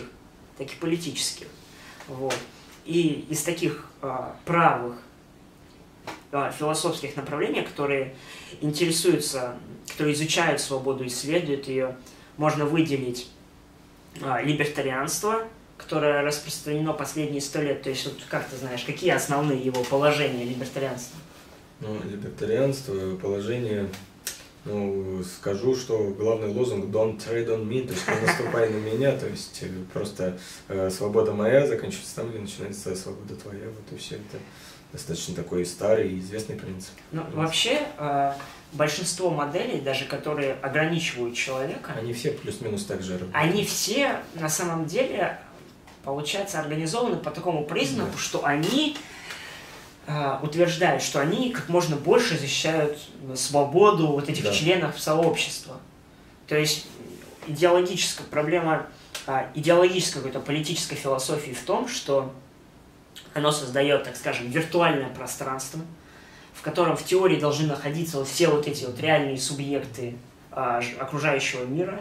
Вот. И из таких правых философских направлений, которые интересуются, которые изучают свободу, исследуют ее, можно выделить либертарианство, которое распространено последние 100 лет. То есть, вот, как ты знаешь, какие основные его положения либертарианства? Ну, либертарианство, положение, ну, скажу, что главный лозунг «Don't tread on me», то есть «Не наступай на меня», то есть просто свобода моя заканчивается там, где начинается свобода твоя, вот и все это. Достаточно такой старый и известный принцип. Ну, вообще, большинство моделей, даже которые ограничивают человека, они все плюс-минус так же работают. Они все, на самом деле, получается, организованы по такому признаку, да, что они утверждают, что они как можно больше защищают свободу вот этих, да, членов сообщества. То есть идеологическая проблема, идеологической какой-то политической философии в том, что оно создает, так скажем, виртуальное пространство, в котором в теории должны находиться вот все вот эти вот реальные субъекты окружающего мира.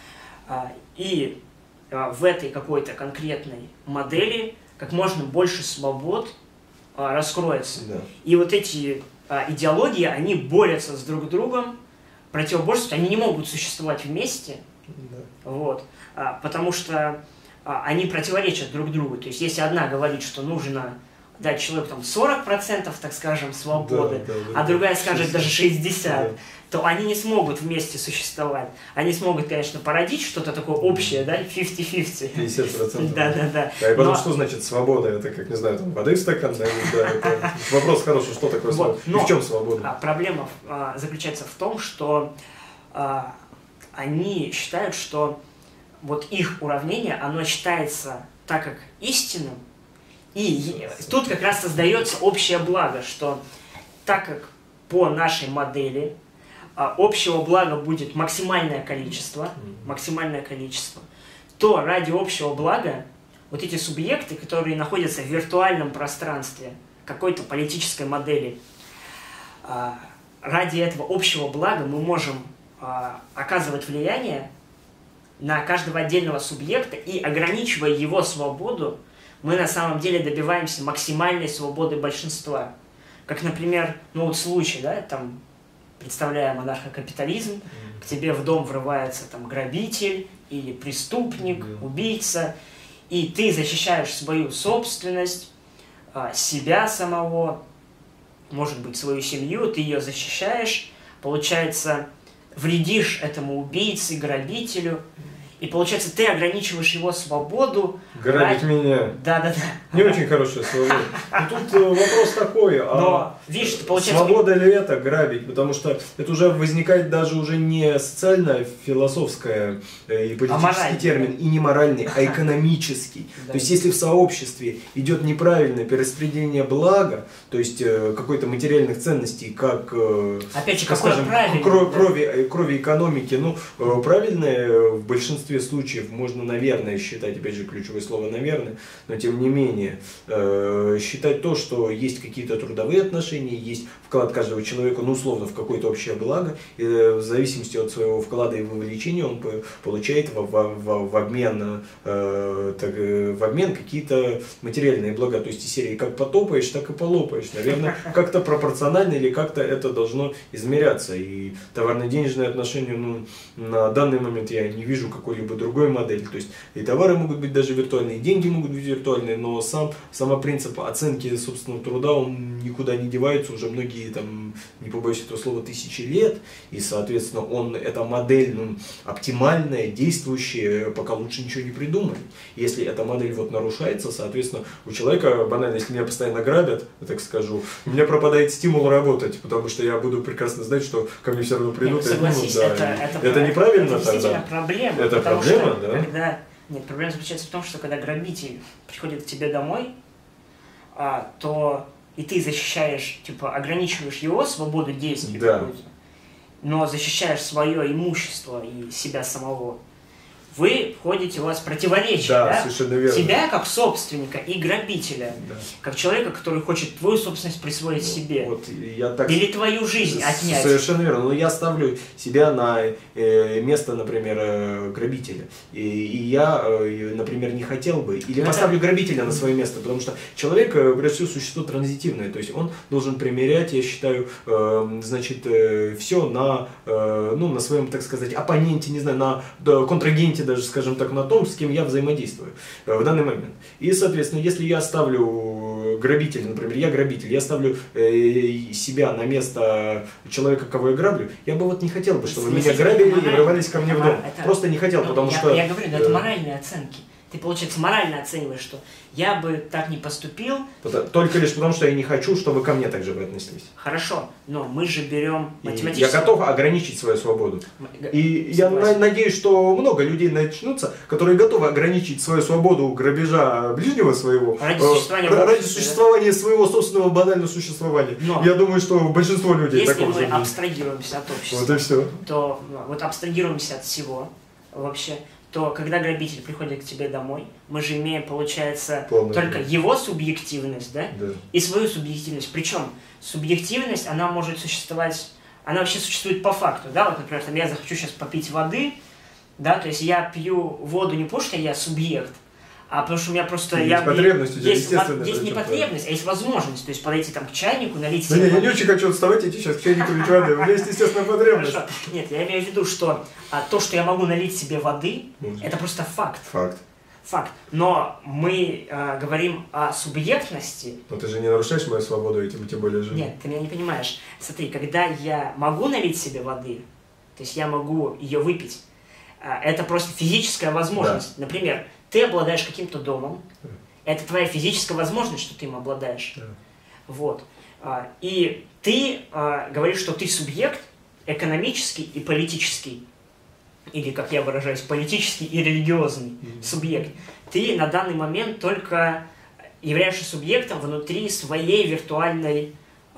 И в этой какой-то конкретной модели как можно больше свобод раскроется. Да. И вот эти идеологии, они борются с друг другом, противоборствуют, они не могут существовать вместе, да, вот, потому что они противоречат друг другу. То есть, если одна говорит, что нужно дать человеку там 40%, так скажем, свободы, да, а другая скажет даже 60%, да, то они не смогут вместе существовать. Они смогут, конечно, породить что-то такое общее, да, 50-50. 50%. Да. А и потом, что значит свобода? Это, как, не знаю, там, воды в стакан, да, это вопрос хороший, что такое свобода? И в чем свобода? Проблема заключается в том, что они считают, что вот их уравнение, оно считается так как истинным, и тут как раз создается общее благо, что так как по нашей модели общего блага будет максимальное количество, то ради общего блага вот эти субъекты, которые находятся в виртуальном пространстве какой-то политической модели, ради этого общего блага мы можем оказывать влияние на каждого отдельного субъекта, и ограничивая его свободу, мы на самом деле добиваемся максимальной свободы большинства. Как, например, ну вот случай, да, там, представляем анархокапитализм, к тебе в дом врывается там грабитель или преступник, убийца, и ты защищаешь свою собственность, себя самого, может быть, свою семью, ты ее защищаешь, получается, вредишь этому убийце, грабителю, и получается, ты ограничиваешь его свободу. Грабить меня. Да. Не очень хорошее слово. Тут вопрос такой, видишь, получается... свобода ли это грабить? Потому что это уже возникает даже уже не социально-философское и политический термин, и не моральный, а экономический. То есть если в сообществе идет неправильное перераспределение блага, то есть какой-то материальных ценностей, как, опять же, скажем, крови экономики, ну, правильное в большинстве случаев можно, наверное, считать, опять же, ключевое слово «наверное», но тем не менее, считать то, что есть какие-то трудовые отношения, есть вклад каждого человека, ну, условно, в какое-то общее благо, и в зависимости от своего вклада и вовлечения он получает в обмен какие-то материальные блага. То есть из серии как потопаешь, так и полопаешь. Наверное, как-то пропорционально или как-то это должно измеряться. И товарно-денежные отношения, ну, на данный момент я не вижу какой-либо другой модели. То есть и товары могут быть даже виртуальные, и деньги могут быть виртуальные, но сам принцип оценки собственного труда, он никуда не девается уже многие, там, не побоюсь этого слова, тысячи лет. И, соответственно, эта модель, ну, оптимальная, действующая, пока лучше ничего не придумали. Если эта модель вот нарушается, соответственно, у человека, банально, если меня постоянно грабят, я так скажу, у меня пропадает стимул работать, потому что я буду прекрасно знать, что ко мне все равно придут и отнимут. Это неправильно это действительно проблема. Это проблема, да? Нет, проблема заключается в том, что когда грабитель приходит к тебе домой, то и ты защищаешь, типа, ограничиваешь его свободу действий, да, но защищаешь свое имущество и себя самого, вы входите, у вас противоречие, да? Совершенно верно. Тебя как собственника и грабителя, да, как человека, который хочет твою собственность присвоить себе, вот я так... или твою жизнь отнять. Совершенно верно. Но я ставлю себя на место, например, грабителя. И я, например, не хотел бы, или поставлю грабителя на свое место, потому что человек, прежде всего, существо транзитивное, то есть он должен примерять, я считаю, значит, все на своем, так сказать, оппоненте, не знаю, на контрагенте, даже, скажем так, на том, с кем я взаимодействую в данный момент. И, соответственно, если я ставлю грабителя, например, я грабитель, я ставлю себя на место человека, кого я граблю, я бы вот не хотел бы, чтобы меня грабили и врывались ко мне в дом. Просто не хотел, потому что... Я говорю, это моральные оценки. Ты, получается, морально оцениваешь, что я бы так не поступил. Только лишь потому, что я не хочу, чтобы ко мне так же вы отнеслись. Хорошо, но мы же берем математически... Я готов ограничить свою свободу. И я надеюсь, что много людей начнутся, которые готовы ограничить свою свободу грабежа ближнего своего ради существования своего собственного банального существования. Но я думаю, что большинство людей если мы абстрагируемся от общества, вот и все, то вот абстрагируемся от всего вообще, то когда грабитель приходит к тебе домой, мы же имеем, получается, только его субъективность, да? И свою субъективность. Причем субъективность, она может существовать, она вообще существует по факту, да? Вот, например, там, я захочу сейчас попить воды, да, то есть я пью воду не потому, что я субъект, а потому что у меня просто... Есть потребность у тебя, естественно. Есть не потребность, а есть возможность. То есть подойти там к чайнику, налить себе воды. Я не очень хочу отставать, идти сейчас к чайнику лить воды. У меня есть, естественно, потребность. Хорошо. Нет, я имею в виду, что то, что я могу налить себе воды, это просто факт. Факт. Но мы говорим о субъектности. Но ты же не нарушаешь мою свободу этим, тем более же. Нет, ты меня не понимаешь. Смотри, когда я могу налить себе воды, то есть я могу ее выпить, это просто физическая возможность. Да. Например, ты обладаешь каким-то домом, это твоя физическая возможность, что ты им обладаешь. Вот. И ты говоришь, что ты субъект экономический и политический, или, как я выражаюсь, политический и религиозный субъект. Ты на данный момент только являешься субъектом внутри своей виртуальной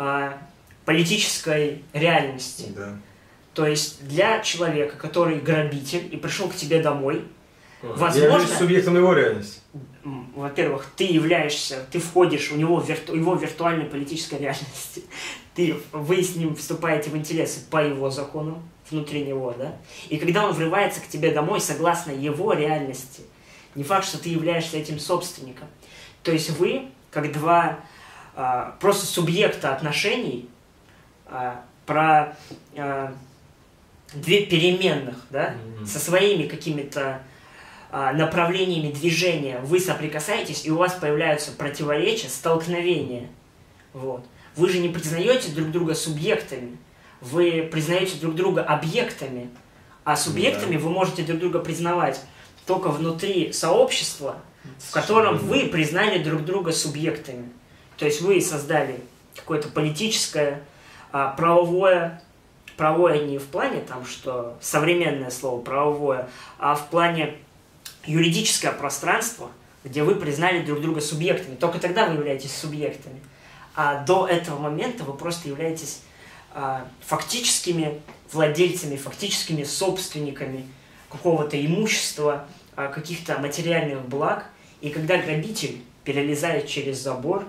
политической реальности. Да. То есть для человека, который грабитель и пришел к тебе домой, возможно, я являюсь субъектом его реальности. Во-первых, ты входишь в его виртуальной политической реальности. Вы с ним вступаете в интересы по его закону, внутри него, да? И когда он врывается к тебе домой согласно его реальности, не факт, что ты являешься этим собственником. То есть вы, как два просто субъекта отношений, две переменных, да, со своими какими-то направлениями движения, вы соприкасаетесь, и у вас появляются противоречия, столкновения. Вот. Вы же не признаете друг друга субъектами, вы признаете друг друга объектами, а субъектами вы можете друг друга признавать только внутри сообщества, в котором вы признали друг друга субъектами. То есть вы создали какое-то политическое, правовое не в плане, там, что современное слово правовое, а в плане юридическое пространство, где вы признали друг друга субъектами. Только тогда вы являетесь субъектами. А до этого момента вы просто являетесь фактическими владельцами, фактическими собственниками какого-то имущества, каких-то материальных благ. И когда грабитель перелезает через забор,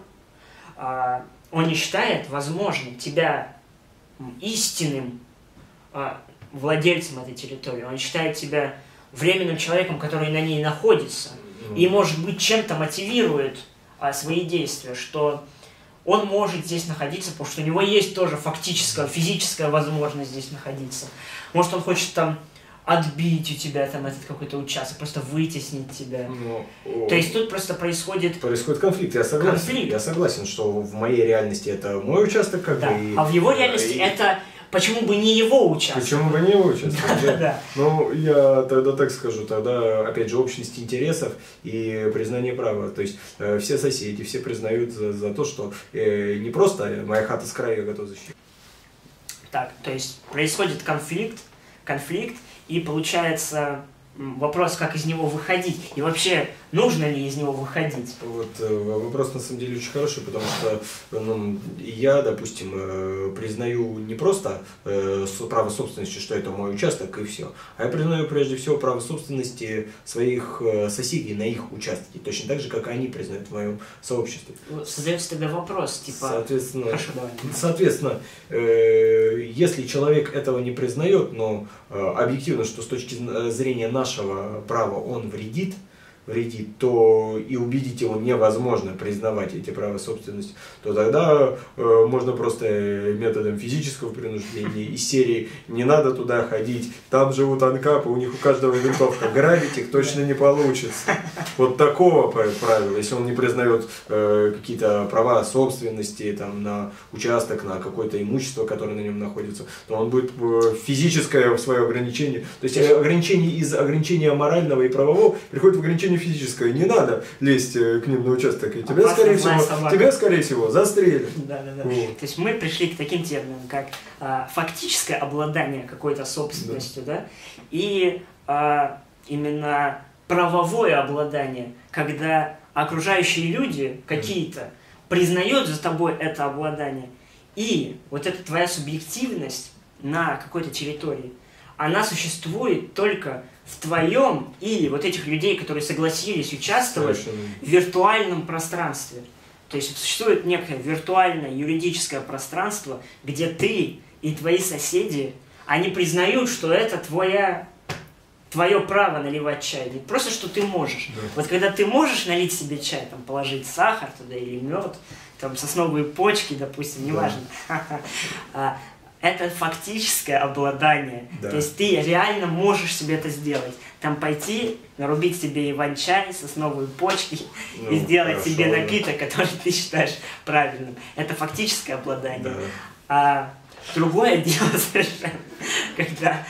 он не считает возможным тебя истинным владельцем этой территории. Он считает тебя временным человеком, который на ней находится. И, может быть, чем-то мотивирует свои действия, что он может здесь находиться, потому что у него есть тоже фактическая, физическая возможность здесь находиться. Может, он хочет там отбить у тебя там этот какой-то участок, просто вытеснить тебя. То есть тут просто происходит конфликт, я согласен. Я согласен, что в моей реальности это мой участок, как бы. А в его реальности это почему бы не его участок? Почему бы не его участок? Да. Ну, я тогда так скажу, тогда, опять же, общность интересов и признание права. То есть все соседи, все признают за то, что не просто моя хата с краю готова защитить. Так, то есть происходит конфликт, и получается вопрос, как из него выходить, и вообще нужно ли из него выходить. Вот вопрос на самом деле очень хороший, потому что я, допустим, признаю не просто право собственности, что это мой участок и все, а я признаю прежде всего право собственности своих соседей на их участки, точно так же, как они признают в моем сообществе. Создается тогда вопрос, типа... Соответственно, если человек этого не признает, но объективно, что с точки зрения нашего права он вредит, то и убедить его невозможно признавать эти права собственности, то тогда можно просто методом физического принуждения из серии «не надо туда ходить, там живут анкапы, у них у каждого винтовка, грабить их точно не получится». Вот такого правила, если он не признает какие-то права собственности там, на участок, на какое-то имущество, которое на нем находится, то он будет физическое свое ограничение, то есть ограничение из ограничения морального и правового приходит в ограничение физическое, не надо лезть к ним на участок, и тебя, скорее всего, застрелят. Да. То есть мы пришли к таким терминам, как фактическое обладание какой-то собственностью, да, и именно правовое обладание, когда окружающие люди какие-то признают за тобой это обладание, и вот эта твоя субъективность на какой-то территории, она существует только в твоем и вот этих людей, которые согласились участвовать в виртуальном пространстве. То есть существует некое виртуальное юридическое пространство, где ты и твои соседи, они признают, что это твое право наливать чай. Не просто, что ты можешь. Да. Вот когда ты можешь налить себе чай, там, положить сахар туда или мед, там, сосновые почки, допустим, неважно. Да. Это фактическое обладание. Да. То есть ты реально можешь себе это сделать. Там пойти, нарубить себе иван-чай, сосновые почки и сделать себе напиток, который ты считаешь правильным. Это фактическое обладание. Да. А другое дело совершенно, когда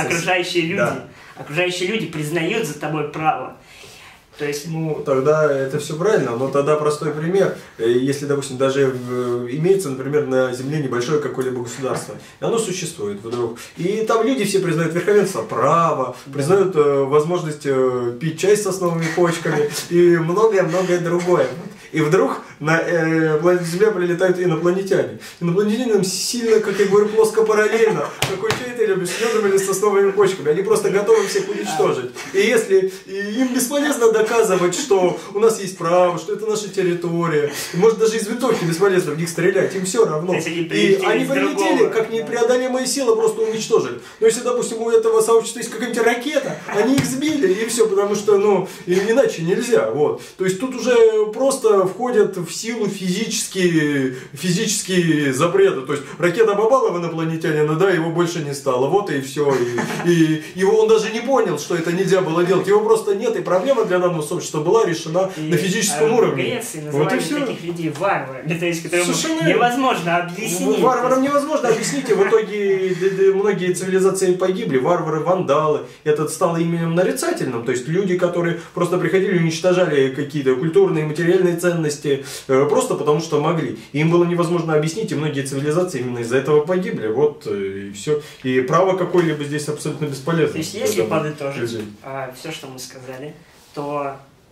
окружающие люди признают за тобой право. То есть... Ну, тогда это все правильно, но тогда простой пример. Если, допустим, даже имеется, например, на Земле небольшое какое-либо государство, и оно существует вдруг, и там люди все признают верховенство права, признают возможность пить чай с сосновыми почками и многое-многое другое. И вдруг на планету Земля прилетают инопланетяне. Инопланетянам сильно, как я говорю, плоско параллельно. Какой чай ты любишь, с медом или с сосновыми почками? Они просто готовы всех уничтожить. И если им бесполезно доказывать, что у нас есть право, что это наша территория, и, может, даже из винтовки бесполезно в них стрелять, им все равно. И они прилетели, как непреодолимые силы, просто уничтожили. Но если, допустим, у этого сообщества есть какая-нибудь ракета, они их сбили, и все, потому что, иначе нельзя. Вот. То есть тут уже просто входят в силу физические запреты. То есть ракета попала в инопланетянина, да, его больше не стало. Вот и все. И он даже не понял, что это нельзя было делать. Его просто нет. И проблема для данного сообщества была решена на физическом уровне. В Греции называли таких людей варварами, то есть которым невозможно объяснить. Варварам невозможно объяснить. И в итоге многие цивилизации погибли. Варвары, вандалы. Это стало именем нарицательным. То есть люди, которые просто приходили и уничтожали какие-то культурные, материальные ценности, просто потому что могли. И им было невозможно объяснить, и многие цивилизации именно из-за этого погибли. Вот и все. И право какое-либо здесь абсолютно бесполезно. То есть, если подытожить все, что мы сказали, то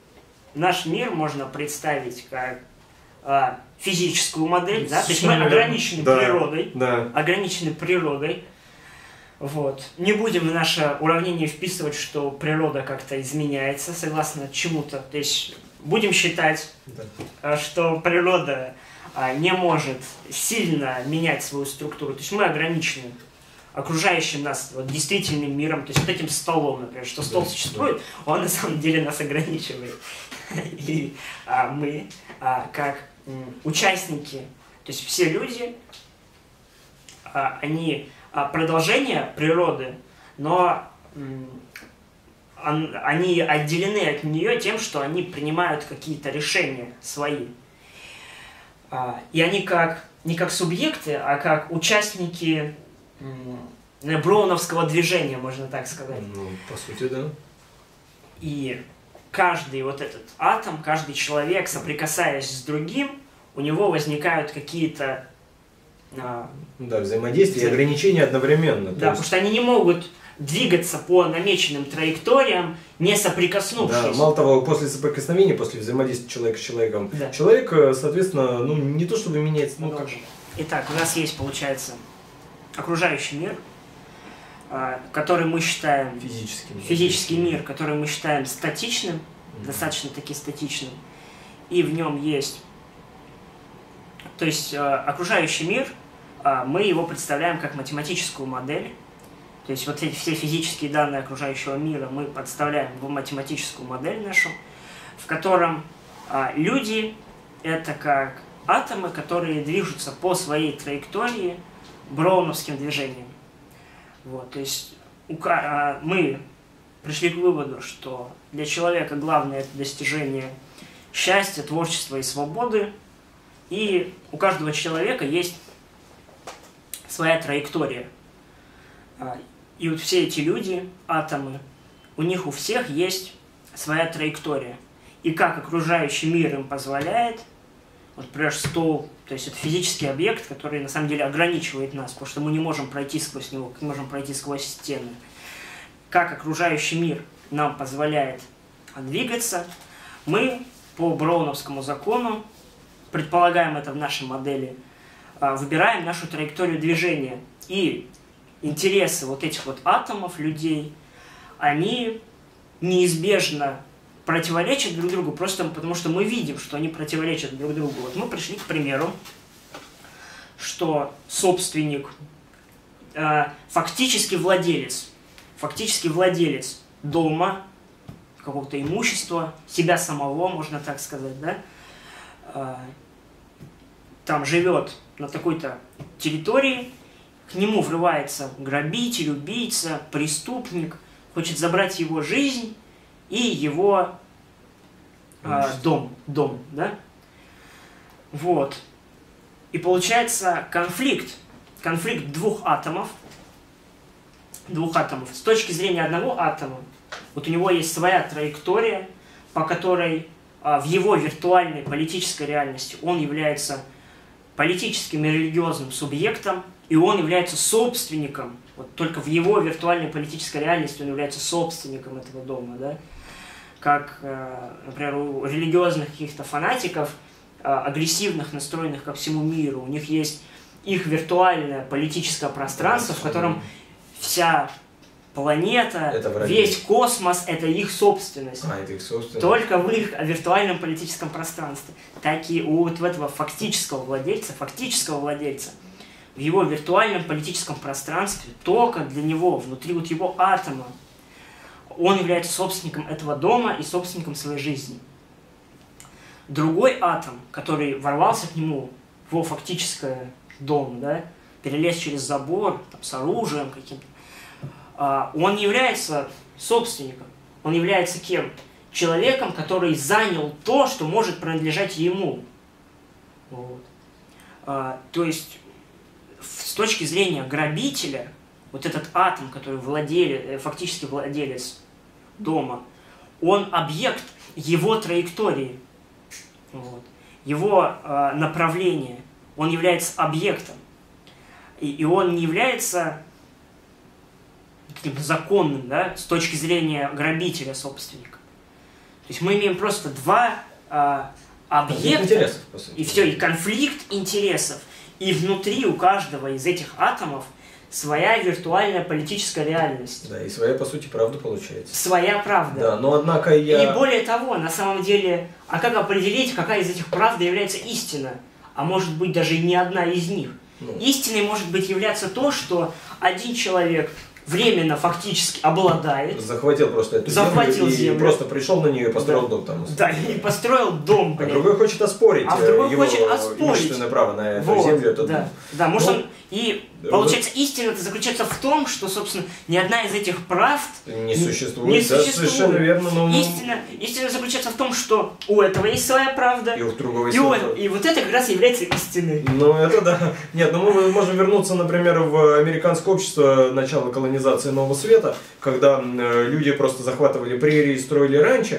наш мир можно представить как физическую модель, да? То есть мы ограничены природой, ограничены природой. Вот. Не будем в наше уравнение вписывать, что природа как-то изменяется согласно чему-то. То есть будем считать, что природа не может сильно менять свою структуру. То есть мы ограничены окружающим нас вот, действительным миром, то есть вот этим столом, например, что стол существует, он на самом деле нас ограничивает. И мы, как участники, то есть все люди, они продолжение природы, но они отделены от нее тем, что они принимают какие-то решения свои. И они не как субъекты, а как участники броуновского движения, можно так сказать. Ну, по сути, да. И каждый вот этот атом, каждый человек, соприкасаясь с другим, у него возникают какие-то взаимодействие и ограничения одновременно. Да, потому что они не могут двигаться по намеченным траекториям, не соприкоснувшись. Да, мало того, после соприкосновения, после взаимодействия человека с человеком, человек, соответственно, не то чтобы меняется, Итак, у нас есть, получается, окружающий мир, который мы считаем физический мир, который мы считаем статичным, достаточно-таки статичным, и в нем есть, то есть окружающий мир, мы его представляем как математическую модель, то есть вот эти все физические данные окружающего мира мы подставляем в математическую модель нашу, в котором люди это как атомы, которые движутся по своей траектории броуновским движением. Вот, то есть мы пришли к выводу, что для человека главное это достижение счастья, творчества и свободы. И у каждого человека есть своя траектория. И вот все эти люди, атомы, у них у всех есть своя траектория. И как окружающий мир им позволяет, вот, например, стол, то есть это физический объект, который на самом деле ограничивает нас, потому что мы не можем пройти сквозь него, не можем пройти сквозь стены. Как окружающий мир нам позволяет двигаться, мы по броуновскому закону, предполагаем это в нашей модели, выбираем нашу траекторию движения. И интересы вот этих вот атомов, людей, они неизбежно противоречат друг другу, просто потому что мы видим, что они противоречат друг другу. Вот мы пришли к примеру, что собственник, фактически владелец дома, какого-то имущества, себя самого, можно так сказать, да, там живет на такой-то территории, к нему врывается грабитель, убийца, преступник, хочет забрать его жизнь и его дом, да? Вот. И получается конфликт двух атомов. С точки зрения одного атома, вот у него есть своя траектория, по которой в его виртуальной политической реальности он является политическим и религиозным субъектом, и он является собственником, вот только в его виртуальной политической реальности он является собственником этого дома, да? Как, например, у религиозных каких-то фанатиков, агрессивных, настроенных ко всему миру, у них есть их виртуальное политическое пространство, в котором вся планета, весь космос – это их собственность. Это их собственность. Только в их виртуальном политическом пространстве. Так и у вот этого фактического владельца, в его виртуальном политическом пространстве, только для него, внутри вот его атома, он является собственником этого дома и собственником своей жизни. Другой атом, который ворвался к нему, в его фактическое дом, да, перелез через забор, там, с оружием каким-то, он не является собственником, он является кем? Человеком, который занял то, что может принадлежать ему. Вот. То есть, с точки зрения грабителя, вот этот атом, который фактически владелец дома, он объект его траектории, вот, его направления, он является объектом. И он не является каким-то законным, да, с точки зрения грабителя, собственника. есть мы имеем просто два объекта, интересов, по сути. И все, и конфликт интересов. И внутри у каждого из этих атомов своя виртуальная политическая реальность. Да, и своя, по сути, правда получается. Своя правда. Да, но однако я... И более того, на самом деле, а как определить, какая из этих правд является истина? А может быть, даже и не одна из них. Истиной может быть являться то, что один человек временно фактически обладает. Захватил просто эту землю. И просто пришел на нее и построил дом там. Да, и построил дом, блин. А другой хочет оспорить его имущественное право на эту землю. Да, может он... И получается, истина-то заключается в том, что, собственно, ни одна из этих правд не существует. Да, совершенно верно. Но... Истина заключается в том, что у этого есть своя правда, и у другого есть своя правда. И вот это как раз является истиной. Ну, это да. Нет, ну мы можем вернуться, например, в американское общество начала колонизации Нового Света, когда люди просто захватывали прерии, строили ранчо,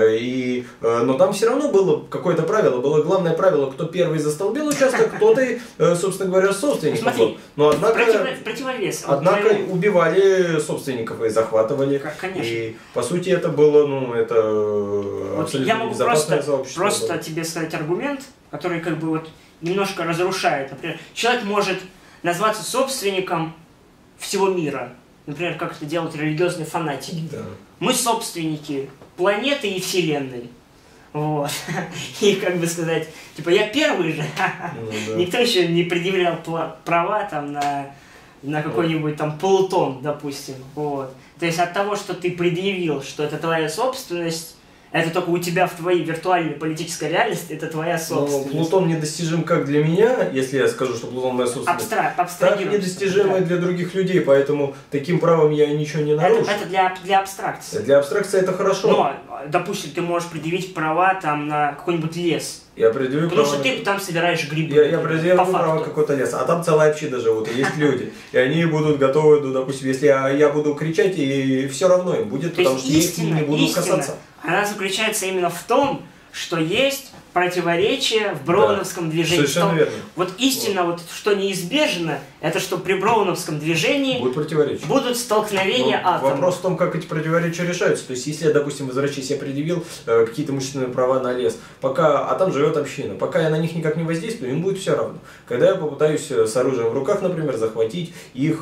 но там все равно было какое-то правило, было главное правило, кто первый застолбил участок, тот и, собственно говоря, собственник. Но однако, противовес. Однако убивали собственников и захватывали. Конечно. И по сути это было, абсолютно я могу безопасное сообщество. Просто тебе сказать аргумент, который как бы вот немножко разрушает. Например, человек может назваться собственником всего мира. Например, как это делают религиозные фанатики. Да. Мы собственники планеты и Вселенной. Вот. И как бы сказать, типа, я первый же. Никто еще не предъявлял права там на какой-нибудь там Плутон, допустим. Вот. То есть от того, что ты предъявил, что это твоя собственность, это только у тебя в твоей виртуальной политической реальности, это твоя собственность. Но Плутон недостижим как для меня, если я скажу, что Плутон моя собственность, так недостижимый для других людей, поэтому таким правом я ничего не нарушу. Это для абстракции. Для абстракции это хорошо. Но, допустим, ты можешь предъявить права там на какой-нибудь лес. Я предъявлю Потому что ты там собираешь грибы. Я предъявлю право какой-то лес, а там целая община живут, и есть люди. И они будут готовы, допустим, если я буду кричать, и все равно им будет, потому что я их не буду касаться. Она заключается именно в том, что есть противоречие в броуновском движении. Совершенно верно. Вот истина, вот что неизбежно, это что при броуновском движении будут столкновения атомов. Вопрос в том, как эти противоречия решаются. То есть, если я, допустим, возвращаясь, я предъявил какие-то имущественные права на лес, а там живет община, пока я на них никак не воздействую, им будет все равно. Когда я попытаюсь с оружием в руках, например, захватить их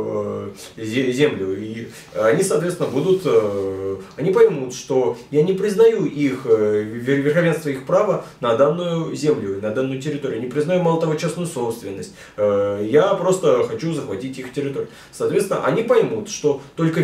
землю, и они, соответственно, они поймут, что я не признаю их верховенство их права на данную землю, на данную территорию. Не признаю, мало того, частную собственность. Я просто хочу захватить их территорию. Соответственно, они поймут, что только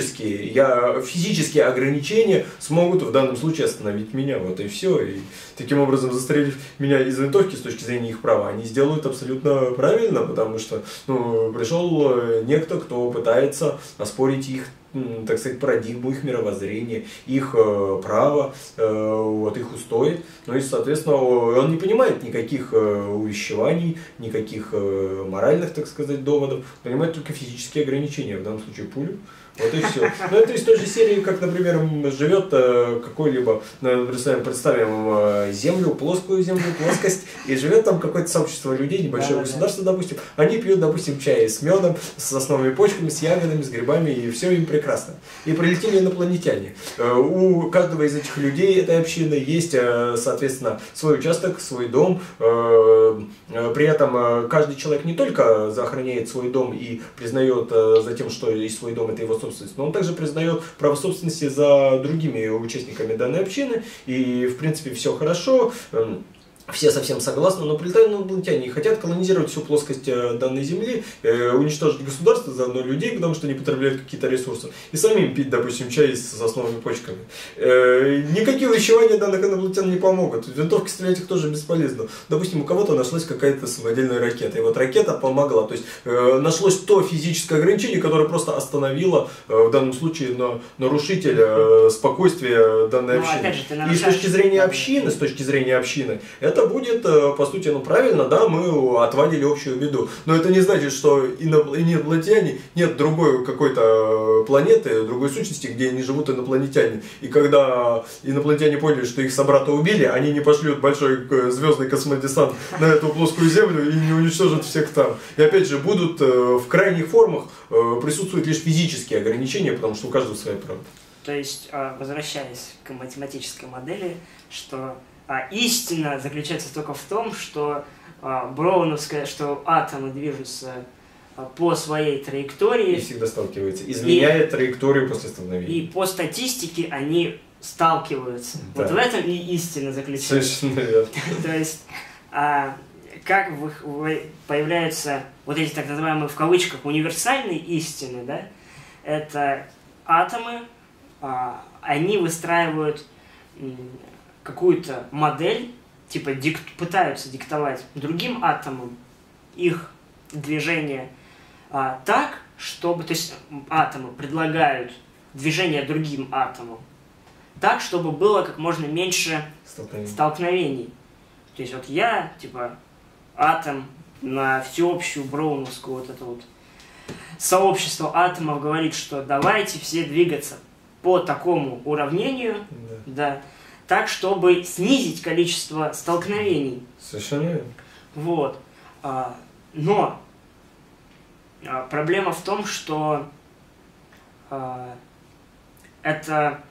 физические ограничения смогут в данном случае остановить меня. Вот и все. И таким образом, застрелив меня из винтовки с точки зрения их права, они сделают абсолютно правильно, потому что пришел некто, кто пытается оспорить их, так сказать, парадигму, их мировоззрения, их право, их устои. И, соответственно, он не понимает никаких увещеваний, никаких моральных, так сказать, доводов, понимает только физические ограничения, в данном случае пулю. Вот и все. Но это из той же серии, как, например, живет какой-либо, представим землю, плоскую землю, плоскость, и живет там какое-то сообщество людей, небольшое государство, допустим. Они пьют, допустим, чай с медом, с сосновыми почками, с ягодами, с грибами, и все им прекрасно. И прилетели инопланетяне. У каждого из этих людей, этой общины, есть, соответственно, свой участок, свой дом. При этом каждый человек не только охраняет свой дом и признает за тем, что есть свой дом, это его собственность, но он также признает право собственности за другими участниками данной общины, и в принципе все хорошо. Все совсем согласны, но прилетают инопланетяне и хотят колонизировать всю плоскость данной Земли, уничтожить государство, заодно людей, потому что они потребляют какие-то ресурсы, и самим пить, допустим, чай с сосновыми почками. Никакие увещевания данных инопланетян не помогут. Винтовки стрелять их тоже бесполезно. Допустим, у кого-то нашлась какая-то самодельная ракета, и вот ракета помогла. То есть нашлось то физическое ограничение, которое просто остановило в данном случае нарушителя спокойствия данной общины. И с точки зрения общины, это будет, по сути, правильно, да, мы отвадили общую беду. Но это не значит, что инопланетяне, нет другой какой-то планеты, другой сущности, где не живут инопланетяне. И когда инопланетяне поняли, что их собрата убили, они не пошлют большой звездный космодесант на эту плоскую Землю и не уничтожат всех там. И опять же, будут в крайних формах присутствуют лишь физические ограничения, потому что у каждого своя правда. то есть, возвращаясь к математической модели, что истина заключается только в том, что броуновская, что атомы движутся по своей траектории. И всегда сталкиваются, изменяя траекторию после столкновения. И по статистике они сталкиваются. Да. Вот в этом и истина заключается. Совершенно верно. То есть, как появляются вот эти так называемые в кавычках универсальные истины, да? Это атомы, они выстраивают какую-то модель, типа пытаются диктовать другим атомам их движение так, чтобы, то есть атомы предлагают движение другим атомам так, чтобы было как можно меньше столкновений. То есть вот я, типа, атом на всеобщую броуновскую вот это вот сообщество атомов говорит, что давайте все двигаться по такому уравнению, да, так, чтобы снизить количество столкновений. Совершенно верно. Вот. Но проблема в том, что это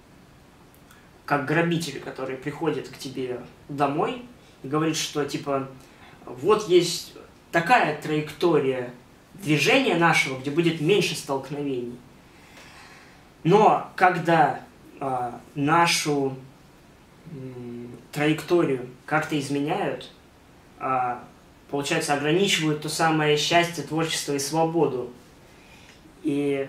как грабители, которые приходят к тебе домой и говорят, что типа вот есть такая траектория движения нашего, где будет меньше столкновений. Но когда нашу траекторию как-то изменяют, получается, ограничивают то самое счастье, творчество и свободу. И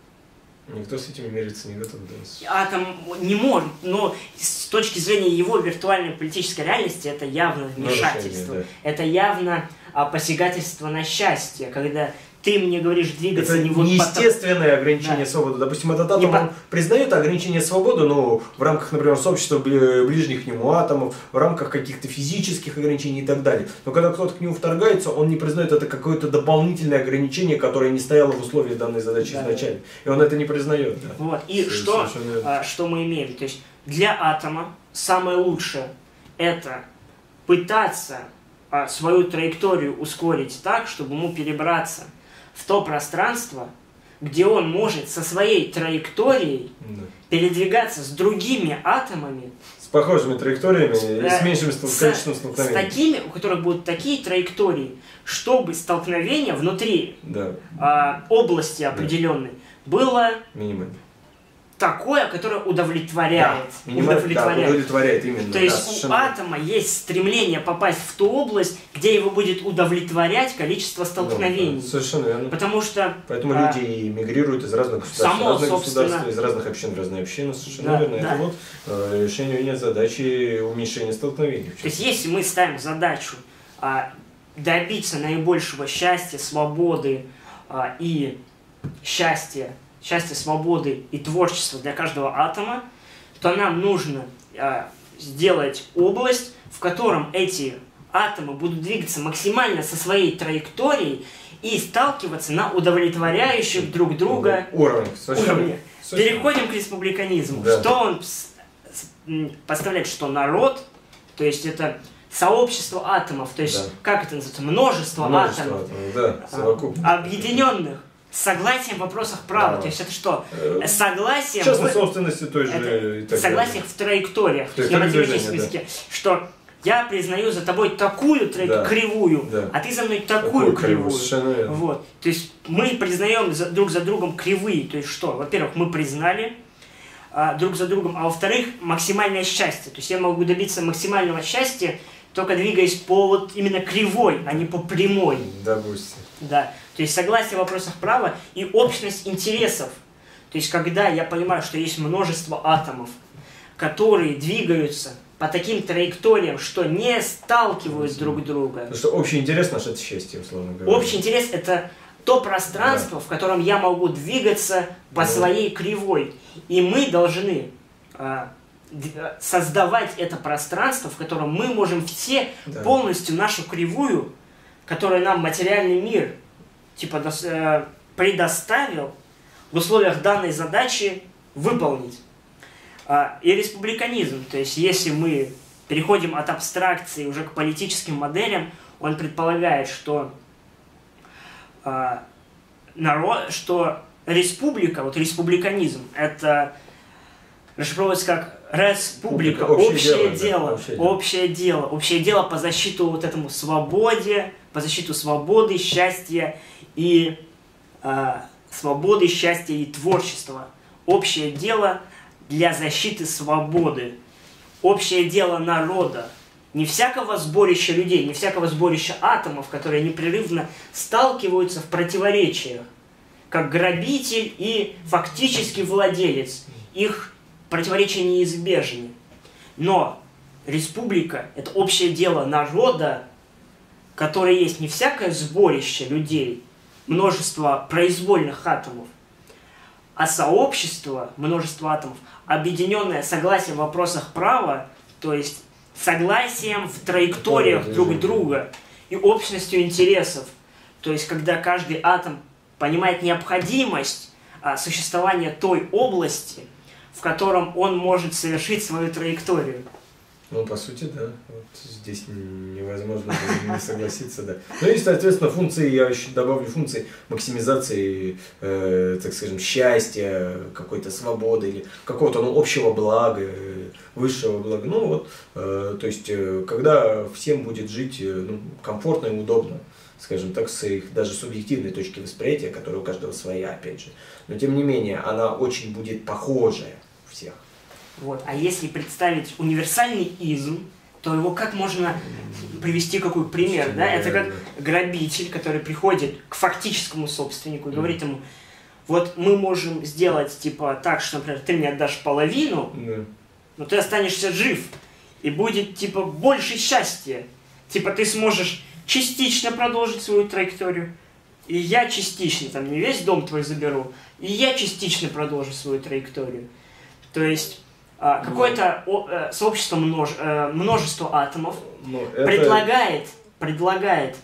никто с этим мириться не готов. Да. Атом не может, но с точки зрения его виртуальной политической реальности это явно вмешательство. Да. Это явно посягательство на счастье, когда ты мне говоришь двигаться это не вот неестественное ограничение свободы. Допустим, этот атом он признает ограничение свободы, но в рамках, например, сообщества ближних к нему атомов, в рамках каких-то физических ограничений и так далее. Но когда кто-то к нему вторгается, он не признает это какое-то дополнительное ограничение, которое не стояло в условиях данной задачи изначально. И он это не признает. Да. Вот. И что мы имеем? То есть для атома самое лучшее это пытаться свою траекторию ускорить так, чтобы ему перебраться в то пространство, где он может со своей траекторией передвигаться с другими атомами. С похожими траекториями и с меньшим количеством столкновений. С такими, у которых будут такие траектории, чтобы столкновение внутри области определенной было минимально. Такое, которое удовлетворяет. Да, удовлетворяет именно. То есть у атома есть стремление попасть в ту область, где его будет удовлетворять количество столкновений. Да, совершенно верно. Потому что... Поэтому люди мигрируют из разных государств, из разных общин в разные общины. Совершенно верно. Это вот решение задачи уменьшения столкновений. То есть если мы ставим задачу добиться наибольшего счастья, свободы и счастья, свободы и творчества для каждого атома, то нам нужно сделать область, в котором эти атомы будут двигаться максимально со своей траекторией и сталкиваться на удовлетворяющих друг друга уровнях. Переходим к республиканизму. Да. Что он поставляет, что народ, то есть это сообщество атомов, то есть как это называется, множество атомов, объединенных согласием в вопросах права. То есть это что? Согласие в собственности той же. Согласие в траекториях. На математическом языке. Что я признаю за тобой такую кривую, а ты за мной такую кривую. Вот. То есть мы признаем друг за другом кривые. То есть что? Во-первых, мы признали друг за другом, а во-вторых, максимальное счастье. То есть я могу добиться максимального счастья, только двигаясь по вот именно кривой, а не по прямой. Допустим. Да. То есть согласие в вопросах права и общность интересов. То есть когда я понимаю, что есть множество атомов, которые двигаются по таким траекториям, что не сталкивают друг друга. Потому что общий интерес наш — это счастье, условно говоря. Общий интерес — это то пространство, в котором я могу двигаться по своей кривой. И мы должны создавать это пространство, в котором мы можем все полностью нашу кривую, которую нам материальный мир предоставил, в условиях данной задачи выполнить. И республиканизм, то есть если мы переходим от абстракции уже к политическим моделям, он предполагает, что республика, вот республиканизм, это расшифровывается как республика, общее дело по защиту вот этому свободе, по защиту свободы, счастья и творчества. Общее дело для защиты свободы. Общее дело народа. Не всякого сборища людей, не всякого сборища атомов, которые непрерывно сталкиваются в противоречиях, как грабитель и фактически владелец. Их противоречия неизбежны. Но республика – это общее дело народа, которое есть не всякое сборище людей, множество произвольных атомов, а сообщество, множество атомов, объединенное согласием в вопросах права, то есть согласием в траекториях друг друга и общностью интересов. То есть когда каждый атом понимает необходимость существования той области, в котором он может совершить свою траекторию. Ну, по сути, да. Вот здесь невозможно не согласиться, да. Ну и, соответственно, функции, я еще добавлю функции максимизации, так скажем, счастья, какой-то свободы или какого-то общего блага, высшего блага. Ну вот, то есть, когда всем будет жить комфортно и удобно, скажем так, с их даже субъективной точки восприятия, которая у каждого своя, опять же. Но, тем не менее, она очень будет похожая у всех. Вот. А если представить универсальный изм, то его как можно привести какой пример? Да? Это как грабитель, который приходит к фактическому собственнику и говорит ему, вот мы можем сделать типа так, что, например, ты мне отдашь половину, но ты останешься жив, и будет типа больше счастья. Типа ты сможешь частично продолжить свою траекторию, и я частично, там не весь дом твой заберу, и я частично продолжу свою траекторию. То есть какое-то сообщество множество атомов предлагает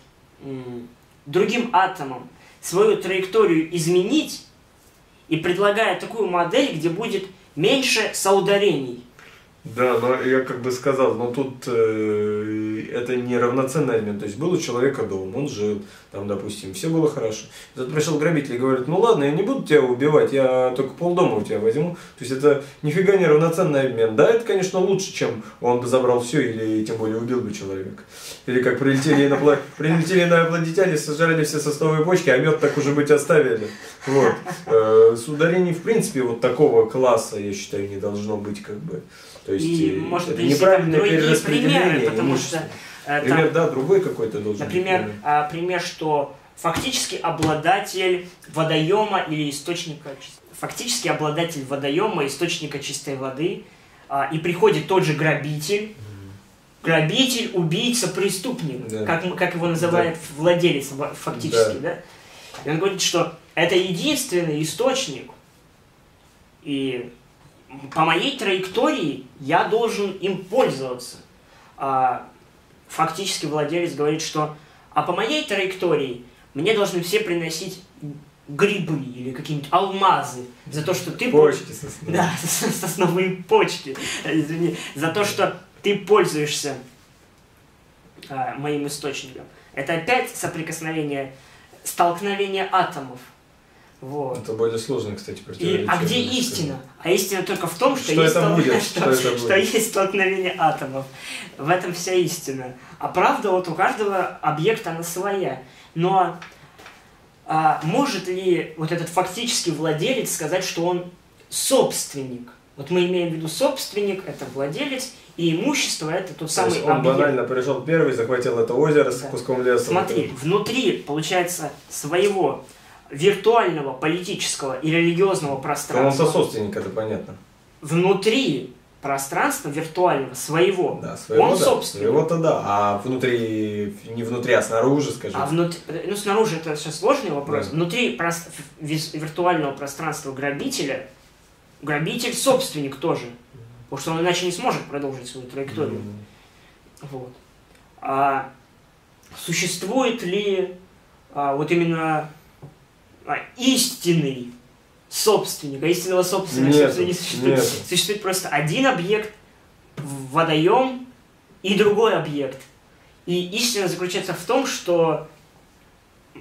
другим атомам свою траекторию изменить и предлагает такую модель, где будет меньше соударений. Да, но я как бы сказал, но тут это не равноценный элемент. То есть был у человека дом, он жил, там, допустим, все было хорошо. Тут пришел грабитель и говорит, ну ладно, я не буду тебя убивать, я только полдома у тебя возьму. То есть это нифига не равноценный обмен. Да, это, конечно, лучше, чем он бы забрал все или тем более убил бы человека. Или как прилетели инопланетяне, сожрали все сосновые почки, а мед так уже быть оставили. Вот. Сударений, в принципе, вот такого класса, я считаю, не должно быть как бы. То есть, и можно это привести другие примеры, потому что... Пример, да, другой какой-то должен быть. Например, пример, что фактически обладатель водоема или источника... Фактически обладатель водоема, источника чистой воды, и приходит тот же грабитель, убийца, преступник, да. как его называет владелец фактически, да. И он говорит, что это единственный источник, и по моей траектории я должен им пользоваться. Фактически владелец говорит, что по моей траектории мне должны все приносить грибы или какие-нибудь алмазы за то, что ты... Почки сосновые. Да, сосновые почки. Извини. За то, что ты пользуешься моим источником. Это опять столкновение атомов. Вот. Это более сложно, кстати, противоречие. А где истина? А истина только в том, что есть столкновение атомов. В этом вся истина. А правда вот у каждого объекта она своя. Но может ли вот этот фактический владелец сказать, что он собственник? Вот мы имеем в виду собственник, это владелец, и имущество это тот самый объект. Он банально пришел первый, захватил это озеро с куском леса. Смотри, внутри, получается, своего виртуального, политического и религиозного пространства. Он сособственник, это понятно. Внутри пространства виртуального, своего, да, он собственник. Своего-то да, а внутри, не внутри, а снаружи, скажем. Ну, снаружи это сейчас сложный вопрос. Да. Внутри виртуального пространства грабитель собственник тоже. Потому что он иначе не сможет продолжить свою траекторию. Вот. Существует ли вот именно истинный собственник, истинного собственника не существует. Существует просто один объект, водоем и другой объект. И истина заключается в том, что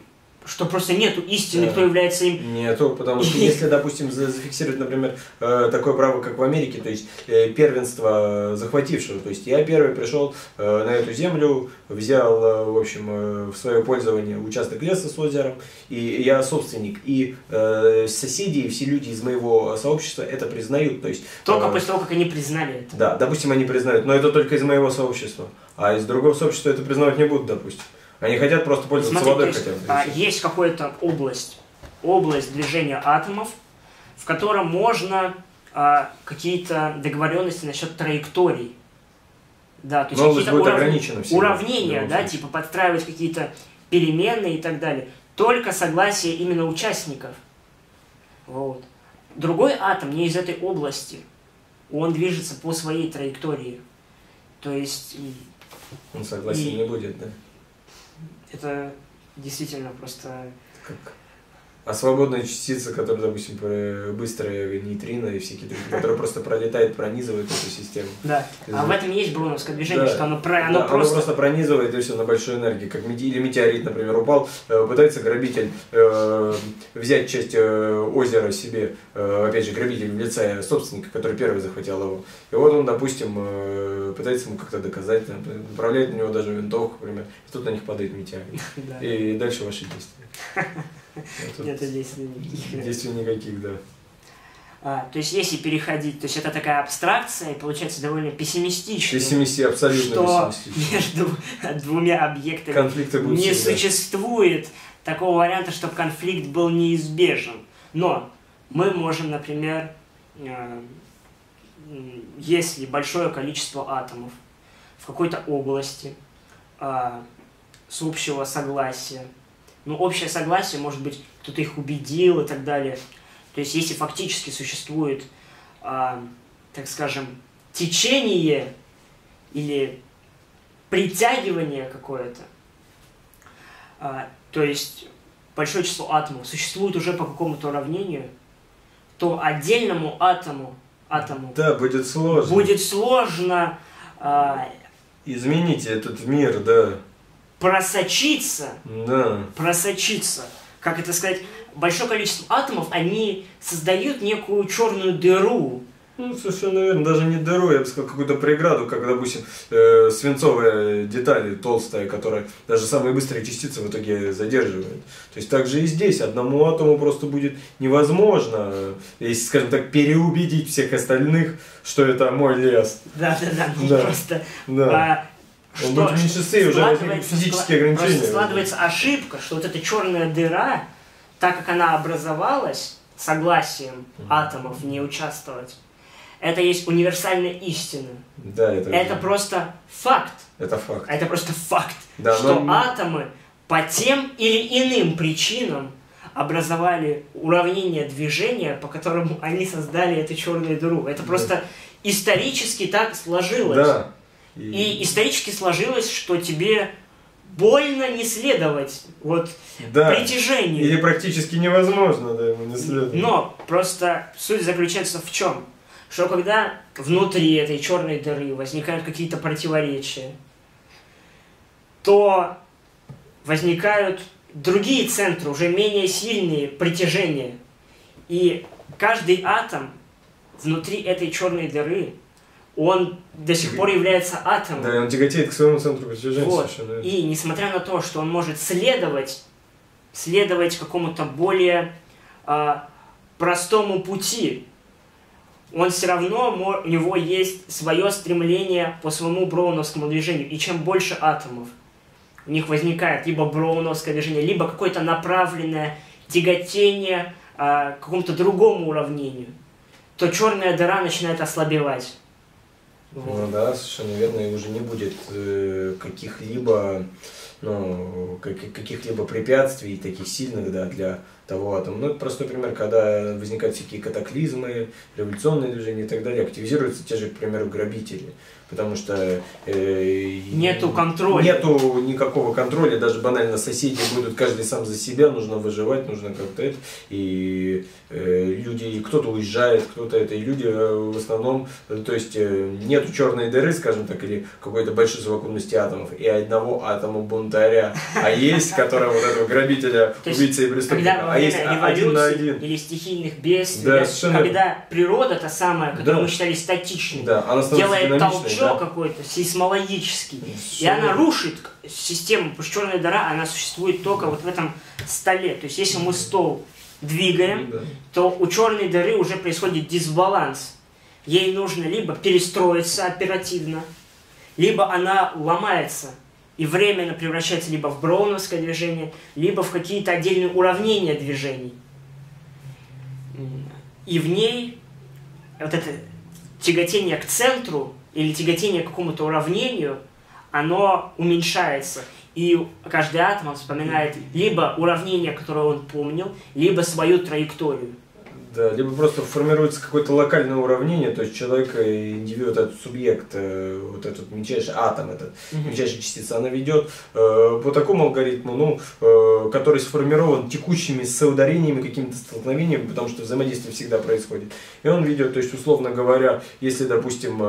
что просто нету истины, кто является им. Нету, потому что если, допустим, зафиксировать, например, такое право, как в Америке, то есть первенство захватившего, то есть я первый пришел на эту землю, взял, в общем, в свое пользование участок леса с озером, и я собственник, и соседи, и все люди из моего сообщества это признают, то есть... Только после того, как они признали это. Да, допустим, они признают, но это только из моего сообщества, а из другого сообщества это признавать не будут, допустим. Они хотят просто пользоваться водой хотя бы. Есть какая-то область движения атомов, в котором можно какие-то договоренности насчет траекторий. Да, то есть какие-то уравнения, да, типа подстраивать какие-то переменные и так далее. Только согласие именно участников. Вот. Другой атом не из этой области. Он движется по своей траектории. То есть... Он согласен не будет, да? Это действительно просто... А свободные частицы, которые, допустим, быстрые нейтрино и всякие другие, которые просто пролетают, пронизывают эту систему. Да, а в этом и есть броуновское движение, да. что оно просто пронизывает и все на большой энергии, как или метеорит, например, упал, пытается грабитель взять часть озера себе, опять же, грабитель в лице собственника, который первый захватил его. И вот он, допустим, пытается ему как-то доказать, направляет на него даже винтовку, например, и тут на них падает метеорит. И дальше ваши действия. Нет действий никаких. Действий никаких, да. То есть, если переходить, то есть это такая абстракция, и получается довольно пессимистично. Абсолютно что пессимистично. Между двумя объектами не существует такого варианта, чтобы конфликт был неизбежен. Но мы можем, например, если большое количество атомов в какой-то области с общего согласия, общее согласие, может быть, кто-то их убедил и так далее. То есть, если фактически существует, так скажем, течение или притягивание какое-то, то есть большое число атомов существует уже по какому-то уравнению, то отдельному атому да, будет сложно изменить этот мир, да. Просочиться, как это сказать, большое количество атомов, они создают некую черную дыру. Совершенно верно, даже не дыру, я бы сказал, какую-то преграду, как, допустим, свинцовая деталь толстая, которая даже самые быстрые частицы в итоге задерживает. То есть также и здесь одному атому просто будет невозможно, если, скажем так, переубедить всех остальных, что это мой лес. Да, просто... Он будет в меньшинстве, уже возникнут физические ограничения. Просто складывается ошибка, что вот эта черная дыра, так как она образовалась согласием атомов не участвовать, это есть универсальная истина. Да, это просто факт. Это факт. Это просто факт, да, что атомы по тем или иным причинам образовали уравнение движения, по которому они создали эту черную дыру. Это просто исторически так сложилось. Да. И исторически сложилось, что тебе больно не следовать притяжению. Или практически невозможно, ему не следовать. Но просто суть заключается в чем? Что когда внутри этой черной дыры возникают какие-то противоречия, то возникают другие центры, уже менее сильные притяжения. И каждый атом внутри этой черной дыры, он до сих пор является атомом. Да, он тяготеет к своему центру притяжения. И несмотря на то, что он может следовать какому-то более простому пути, он все равно, у него есть свое стремление по своему броуновскому движению. И чем больше атомов у них возникает либо броуновское движение, либо какое-то направленное тяготение к какому-то другому уравнению, то черная дыра начинает ослабевать. Да, совершенно верно, и уже не будет каких-либо препятствий таких сильных, да, для того атома. Ну, это простой пример, когда возникают всякие катаклизмы, революционные движения и так далее, активизируются те же, к примеру, грабители. Потому что нету контроля. Нету никакого контроля, даже банально соседи будут каждый сам за себя, нужно выживать, нужно как-то это. И люди, кто-то уезжает, кто-то это, и люди в основном, то есть нету черной дыры, скажем так, или какой-то большой совокупности атомов, и одного атома бунтаря, а есть, которого вот этого грабителя, убийцы и преступника, а есть один на один. Или стихийных бедствий, когда природа, та самая, которую мы считали статичной, делает толчок какой-то сейсмологический, и она рушит систему, потому что черная дыра, она существует только вот в этом столе. То есть если мы стол двигаем, то у черной дыры уже происходит дисбаланс. Ей нужно либо перестроиться оперативно, либо она ломается и временно превращается либо в броуновское движение, либо в какие-то отдельные уравнения движений. И в ней вот это тяготение к центру или тяготение к какому-то уравнению, оно уменьшается. И каждый атом вспоминает либо уравнение, которое он помнил, либо свою траекторию. Да, либо просто формируется какое-то локальное уравнение, то есть человек, индивид, этот субъект, вот этот мельчайший атом, этот мельчайшая частица, она ведет по такому алгоритму, который сформирован текущими соударениями, какими-то столкновениями, потому что взаимодействие всегда происходит. И он ведет, то есть, условно говоря, если, допустим,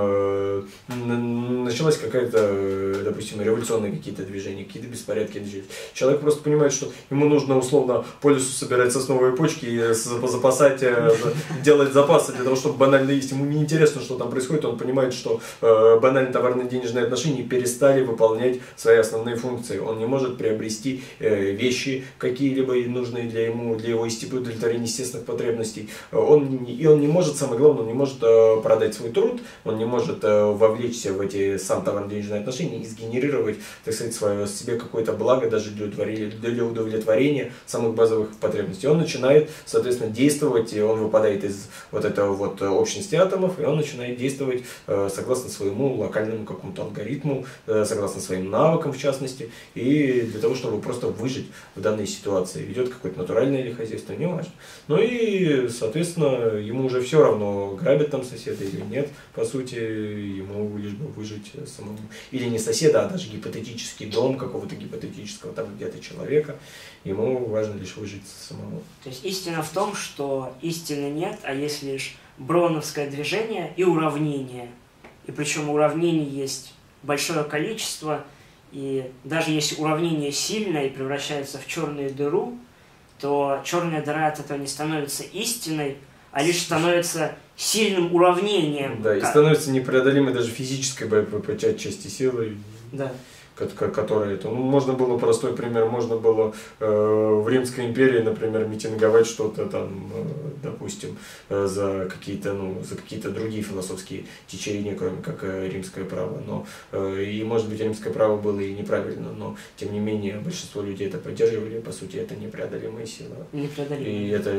началась какая-то, допустим, революционные какие-то движения, какие-то беспорядки движения, человек просто понимает, что ему нужно, условно, по лесу собирать сосновые почки и запасать, делать запасы для того, чтобы банально есть. Ему не интересно, что там происходит, он понимает, что банально товарно-денежные отношения перестали выполнять свои основные функции. Он не может приобрести вещи какие-либо нужные для его удовлетворения естественных потребностей. Он не может, самое главное, он не может продать свой труд, он не может вовлечься в эти сам товарно-денежные отношения и сгенерировать, так сказать, себе какое-то благо даже для удовлетворения самых базовых потребностей. Он начинает, соответственно, действовать, он выпадает из вот этого вот общности атомов, и он начинает действовать согласно своему локальному какому-то алгоритму, согласно своим навыкам в частности, и для того, чтобы просто выжить в данной ситуации. Ведет какое-то натуральное или хозяйство, не важно. Ну и, соответственно, ему уже все равно, грабят там соседа или нет, по сути, ему лишь бы выжить самому. Или не соседа, а даже гипотетический дом какого-то гипотетического там где-то человека, ему важно лишь выжить самому. То есть истина в том, что истины нет, а есть лишь броуновское движение и уравнение. И причем уравнений есть большое количество, и даже если уравнение сильное и превращается в черную дыру, то черная дыра от этого не становится истиной, а лишь становится сильным уравнением. Да, и становится непреодолимой даже физической части силы. Да. Которые это, можно было, простой пример, можно было в Римской империи, например, митинговать что-то там, допустим, за какие-то другие философские течения, кроме как римское право. Но и, может быть, римское право было и неправильно, но тем не менее большинство людей это поддерживали, по сути, это непреодолимая сила. И это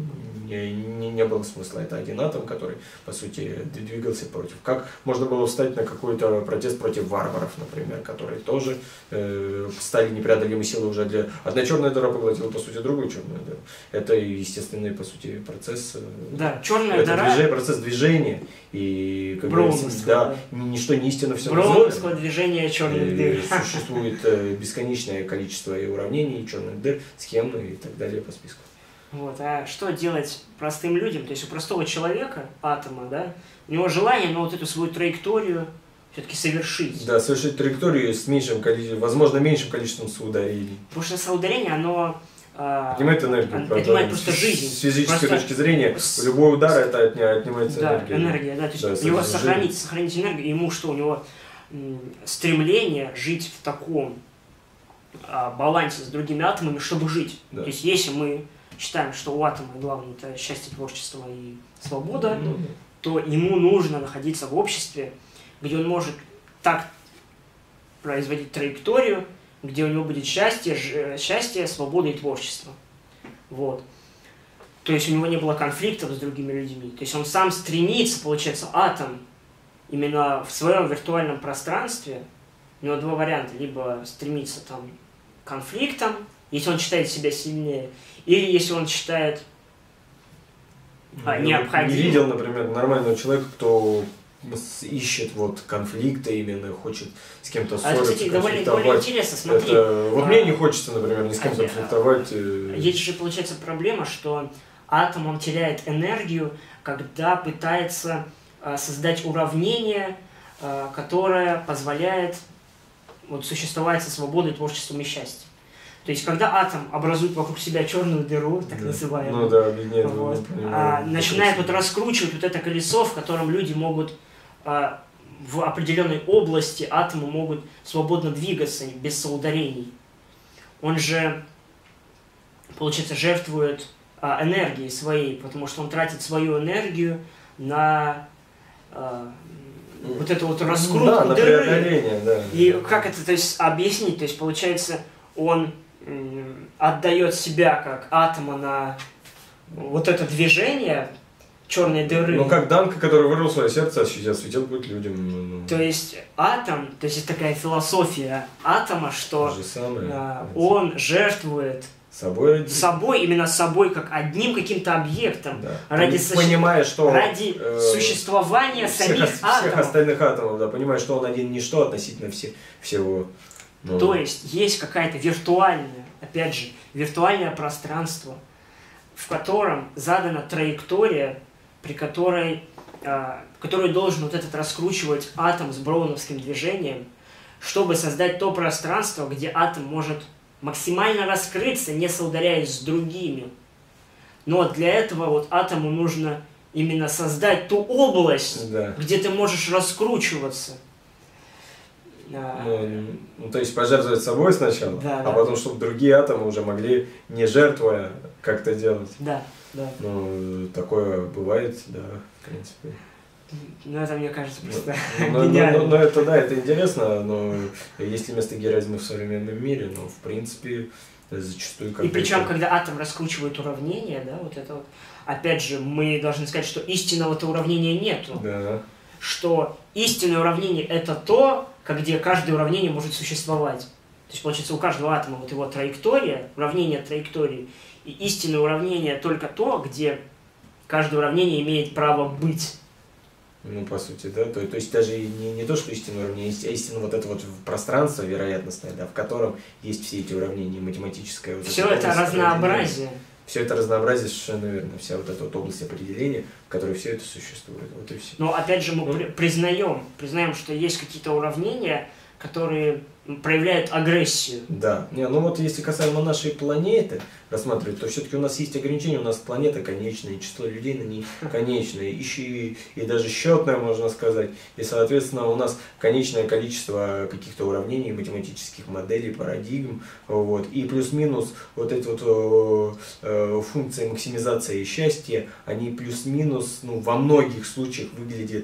не было смысла. Это один атом, который, по сути, двигался против. Как можно было встать на какой-то протест против варваров, например, которые тоже стали непреодолимой силой уже для... Одна черная дыра поглотила, по сути, другую черную дыру. Это естественный, по сути, процесс. Да, черная дыра... процесс движения. И, как говорится, ничто не истинно все броуновское движение черных дыр. Существует бесконечное количество и уравнений, и черных дыр, схем и так далее по списку. Вот, а что делать простым людям? То есть у простого человека, атома, да, у него желание, но вот эту свою траекторию все-таки совершить. Да, совершить траекторию с меньшим количеством, возможно, меньшим количеством соударений. Потому что соударение, оно... отнимает энергию, отнимает просто жизнь. С физической точки зрения, любой удар это отнимается энергия. Энергия, да. То есть у него сохранить энергию, ему что, у него стремление жить в таком балансе с другими атомами, чтобы жить. Да. То есть если мы считаем, что у атома главное это счастье, творчество и свобода, то ему нужно находиться в обществе, где он может так производить траекторию, где у него будет счастье, свобода и творчество. Вот. То есть у него не было конфликтов с другими людьми. То есть он сам стремится, получается, атом именно в своем виртуальном пространстве. У него два варианта. Либо стремиться там к конфликтам, если он считает себя сильнее, или если он считает необходимым. Не видел, например, нормального человека, кто ищет вот конфликта именно, хочет с кем-то ссориться, кстати, довольно интересно, смотри. Вот мне не хочется, например, ни с кем конфликтовать. Есть же, получается, проблема, что атом, он теряет энергию, когда пытается создать уравнение, которое позволяет вот существовать со свободой, творчеством и счастьем. То есть, когда атом образует вокруг себя черную дыру, так называемую, начинает вот раскручивать вот это колесо, в котором люди могут в определенной области атомы могут свободно двигаться без соударений. Он же, получается, жертвует энергией своей, потому что он тратит свою энергию на вот эту вот раскрутку дыры. Да. И как это, то есть, объяснить? То есть, получается, он отдает себя как атома на вот это движение черной дыры. Ну, как Данка, который вырвал свое сердце, сейчас светил будет людям. То есть атом, то есть такая философия атома, что он жертвует собой, именно собой, как одним каким-то объектом, ради существования самих атомов. Всех остальных атомов, да, понимая, что он один ничто относительно всего. То есть какая-то виртуальная, опять же, виртуальное пространство, в котором задана траектория, при которой, которую должен вот этот раскручивать атом с броуновским движением, чтобы создать то пространство, где атом может максимально раскрыться, не соударяясь с другими. Но для этого вот атому нужно именно создать ту область, где ты можешь раскручиваться. То есть пожертвовать собой сначала, потом, чтобы другие атомы уже могли, не жертвуя, как-то делать. Да. Ну, такое бывает, да, в принципе. Ну, это, мне кажется, просто гениально. Это интересно, но есть ли место героизма в современном мире, но, в принципе, зачастую... И причем, когда атом раскручивает уравнение, да, вот это вот, опять же, мы должны сказать, что истинного-то уравнения нету. Да. Что истинное уравнение – это то, где каждое уравнение может существовать. То есть, получается, у каждого атома вот его траектория, уравнение траектории, и истинное уравнение только то, где каждое уравнение имеет право быть. Ну, по сути, да. То есть даже не то, что истинное уравнение, а истинно вот это вот пространство вероятностное, да, в котором есть все эти уравнения, математическое... Вот все это разнообразие. Все это разнообразие, совершенно верно. Вся вот эта вот область определения, в которой все это существует. Вот и все. Но опять же мы признаем, что есть какие-то уравнения, которые проявляют агрессию. Да. Ну вот если касаемо нашей планеты рассматривать, то все-таки у нас есть ограничения, у нас планета конечная, число людей на ней конечное, и даже счетное, можно сказать. И, соответственно, у нас конечное количество каких-то уравнений, математических моделей, парадигм. Вот. И плюс-минус вот эти вот функции максимизации счастья, они плюс-минус, ну, во многих случаях выглядят,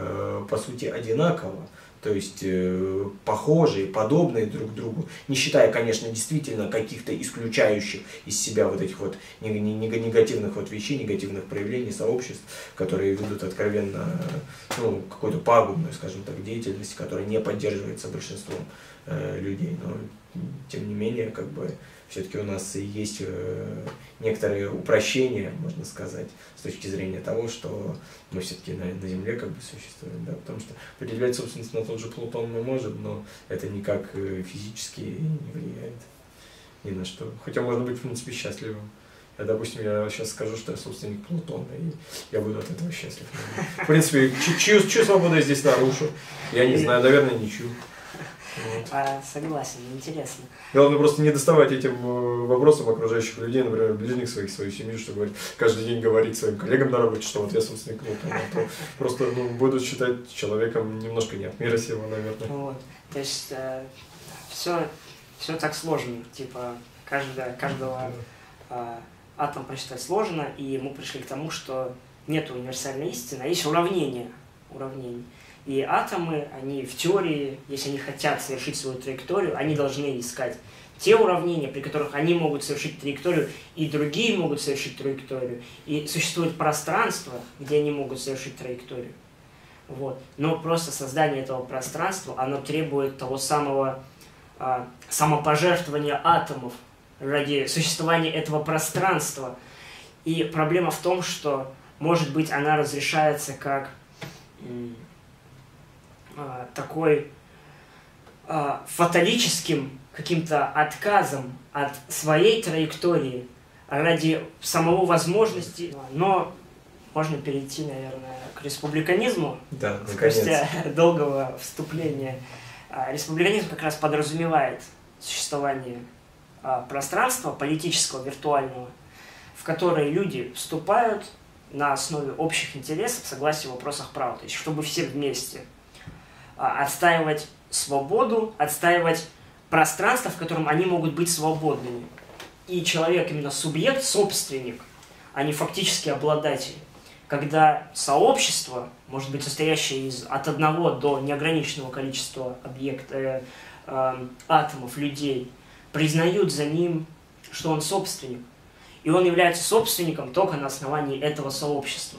по сути, одинаково. То есть похожие, подобные друг другу, не считая, конечно, действительно каких-то исключающих из себя вот этих вот негативных вот вещей, негативных проявлений сообществ, которые ведут откровенно, ну, какую-то пагубную, скажем так, деятельность, которая не поддерживается большинством людей. Но тем не менее, как бы, все-таки у нас есть некоторые упрощения, можно сказать, с точки зрения того, что мы все-таки на Земле как бы существуем, да, потому что определять собственность на тот же Плутон мы можем, но это никак физически не влияет ни на что. Хотя можно быть, в принципе, счастливым. Допустим, я сейчас скажу, что я собственник Плутона, и я буду от этого счастлив. В принципе, чью свободу я здесь нарушу? Я не знаю, наверное, ничью. Вот. Согласен, интересно. Главное просто не доставать этим вопросам окружающих людей, например, ближних своих, свою семью, что говорить, каждый день говорить своим коллегам на работе, что вот я собственник Плутона. Просто буду считать человеком немножко не от мира сего, наверное. Вот. То есть все так сложно, типа каждого атом посчитать сложно, и мы пришли к тому, что нет универсальной истины, а есть уравнения. И атомы, они в теории, если они хотят совершить свою траекторию, они должны искать те уравнения, при которых они могут совершить траекторию, и другие могут совершить траекторию. И существует пространство, где они могут совершить траекторию. Вот. Но просто создание этого пространства, оно требует того самого самопожертвования атомов ради существования этого пространства. И проблема в том, что, может быть, она разрешается как такой фаталическим каким-то отказом от своей траектории ради самого возможности. Но можно перейти, наверное, к республиканизму. Да, спустя долгого вступления. Республиканизм как раз подразумевает существование пространства политического, виртуального, в которое люди вступают на основе общих интересов, согласия в вопросах права. То есть, чтобы все вместе отстаивать свободу, отстаивать пространство, в котором они могут быть свободными. И человек именно субъект, собственник, а не фактически обладатель. Когда сообщество, может быть состоящее от одного до неограниченного количества атомов, людей, признают за ним, что он собственник. И он является собственником только на основании этого сообщества.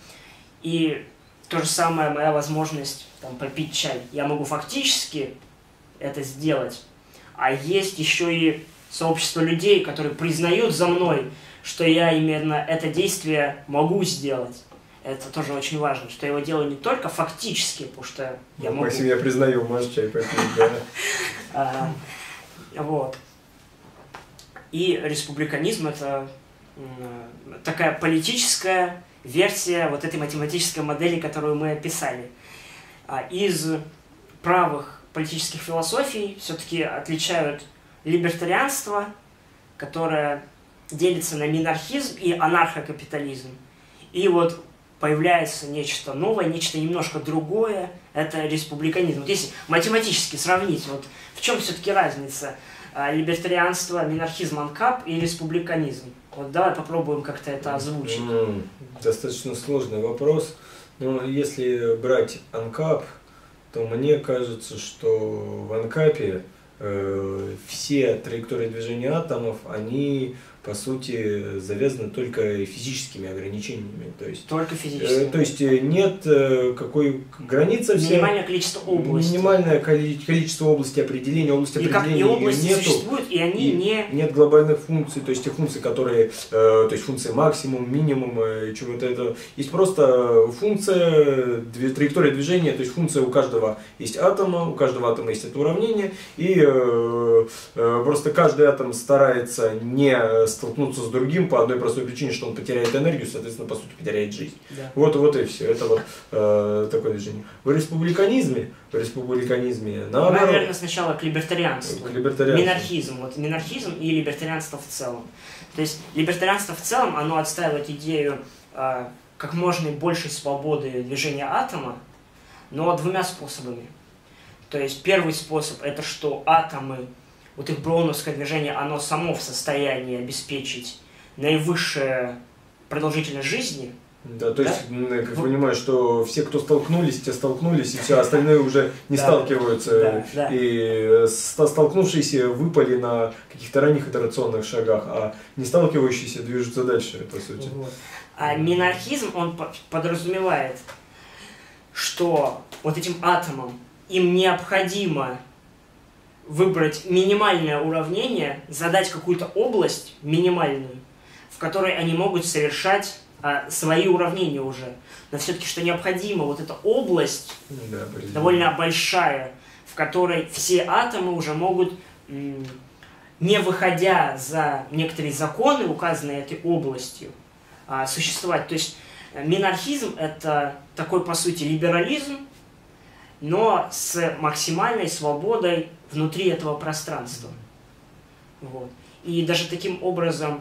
И то же самое моя возможность попить чай. Я могу фактически это сделать. А есть еще и сообщество людей, которые признают за мной, что я именно это действие могу сделать. Это тоже очень важно, что я его делаю не только фактически, потому что я могу... Максим, я признаю, можешь чай попить, да. Вот. И республиканизм – это такая политическая версия вот этой математической модели, которую мы описали. Из правых политических философий все-таки отличают либертарианство, которое делится на минархизм и анархокапитализм. И вот появляется нечто новое, нечто немножко другое, это республиканизм. Вот если математически сравнить, вот в чем все-таки разница либертарианства, минархизм, анкап и республиканизм? Вот давай попробуем как-то это озвучить. Достаточно сложный вопрос, но если брать анкап, то мне кажется, что в анкапе все траектории движения атомов, они по сути завязаны только физическими ограничениями. То есть, только физическими. То есть нет какой границы. Минимальное количество областей. Минимальное количество областей определения. Области определения и области нету, существуют, и они нет глобальных функций, то есть тех функций, которые, то есть функции максимум, минимум, чего-то это. Есть просто функция, траектория движения, то есть функция у каждого есть атома, у каждого атома есть это уравнение, и просто каждый атом старается не столкнуться с другим по одной простой причине, что он потеряет энергию, соответственно, по сути, потеряет жизнь. Да. Вот и все. Это вот такое движение. В республиканизме наоборот. Наверное, сначала к либертарианству. Минархизм. Вот минархизм и либертарианство в целом. То есть либертарианство в целом, оно отстаивает идею как можно большей свободы движения атома, но двумя способами. То есть первый способ это что атомы, вот их броуновское движение, оно само в состоянии обеспечить наивысшую продолжительность жизни. Да, то есть, как понимаю, что все, кто столкнулись, те столкнулись, и все остальные уже не сталкиваются. И столкнувшиеся выпали на каких-то ранних итерационных шагах, а не сталкивающиеся движутся дальше, по сути. Вот. А минархизм, он подразумевает, что вот этим атомам им необходимо выбрать минимальное уравнение, задать какую-то область минимальную, в которой они могут совершать свои уравнения уже. Но все-таки, что необходимо, вот эта область довольно большая, в которой все атомы уже могут, не выходя за некоторые законы, указанные этой областью, существовать. То есть минархизм – это такой, по сути, либерализм, но с максимальной свободой внутри этого пространства. Вот. И даже таким образом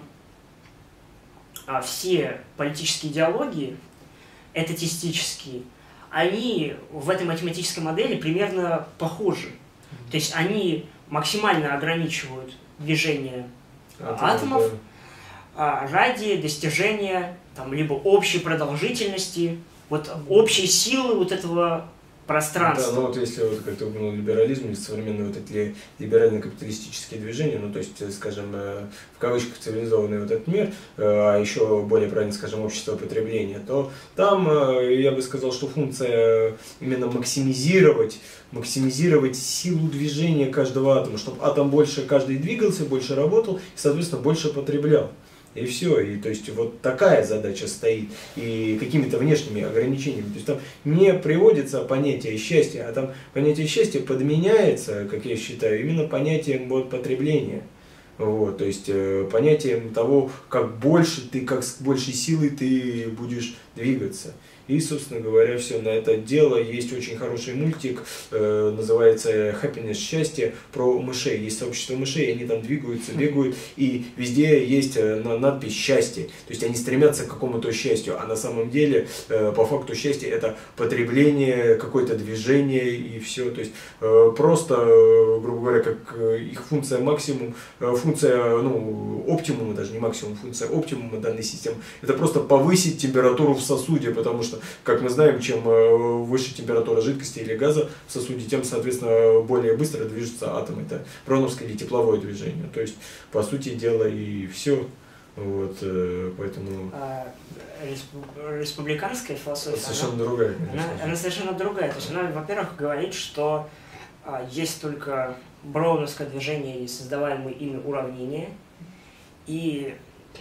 все политические идеологии, этатистические, они в этой математической модели примерно похожи. То есть они максимально ограничивают движение атомов ради достижения либо общей продолжительности, вот общей силы вот этого пространство. Да, ну вот если вот как ты упомянул либерализм или современные вот эти либерально-капиталистические движения, ну то есть, скажем, в кавычках цивилизованный вот этот мир, а еще более правильно скажем, общество потребления, то там я бы сказал, что функция именно максимизировать силу движения каждого атома, чтобы атом больше каждый двигался, больше работал и, соответственно, больше потреблял. И все, и то есть вот такая задача стоит, и какими-то внешними ограничениями. То есть там не приводится понятие счастья, а там понятие счастья подменяется, как я считаю, именно понятием вот, потребления. Вот, то есть понятием того, как больше ты, как с большей силой ты будешь двигаться. И, собственно говоря, все на это дело. Есть очень хороший мультик, называется Happiness, счастье, про мышей. Есть сообщество мышей, они там двигаются, бегают, и везде есть надпись «счастье». То есть они стремятся к какому-то счастью, а на самом деле, по факту, счастье – это потребление, какое-то движение и все. То есть просто, грубо говоря, как их функция максимум, функция, ну, оптимума, даже не максимум, функция оптимума данной системы, это просто повысить температуру в сосуде, потому что, как мы знаем, чем выше температура жидкости или газа в сосуде, тем, соответственно, более быстро движется атом. Это броуновское или тепловое движение. То есть, по сути дела, и все. Вот, поэтому... Республиканская философия, совершенно другая, конечно. Она совершенно другая. То есть она, во-первых, говорит, что есть только броуновское движение и создаваемые ими уравнения. И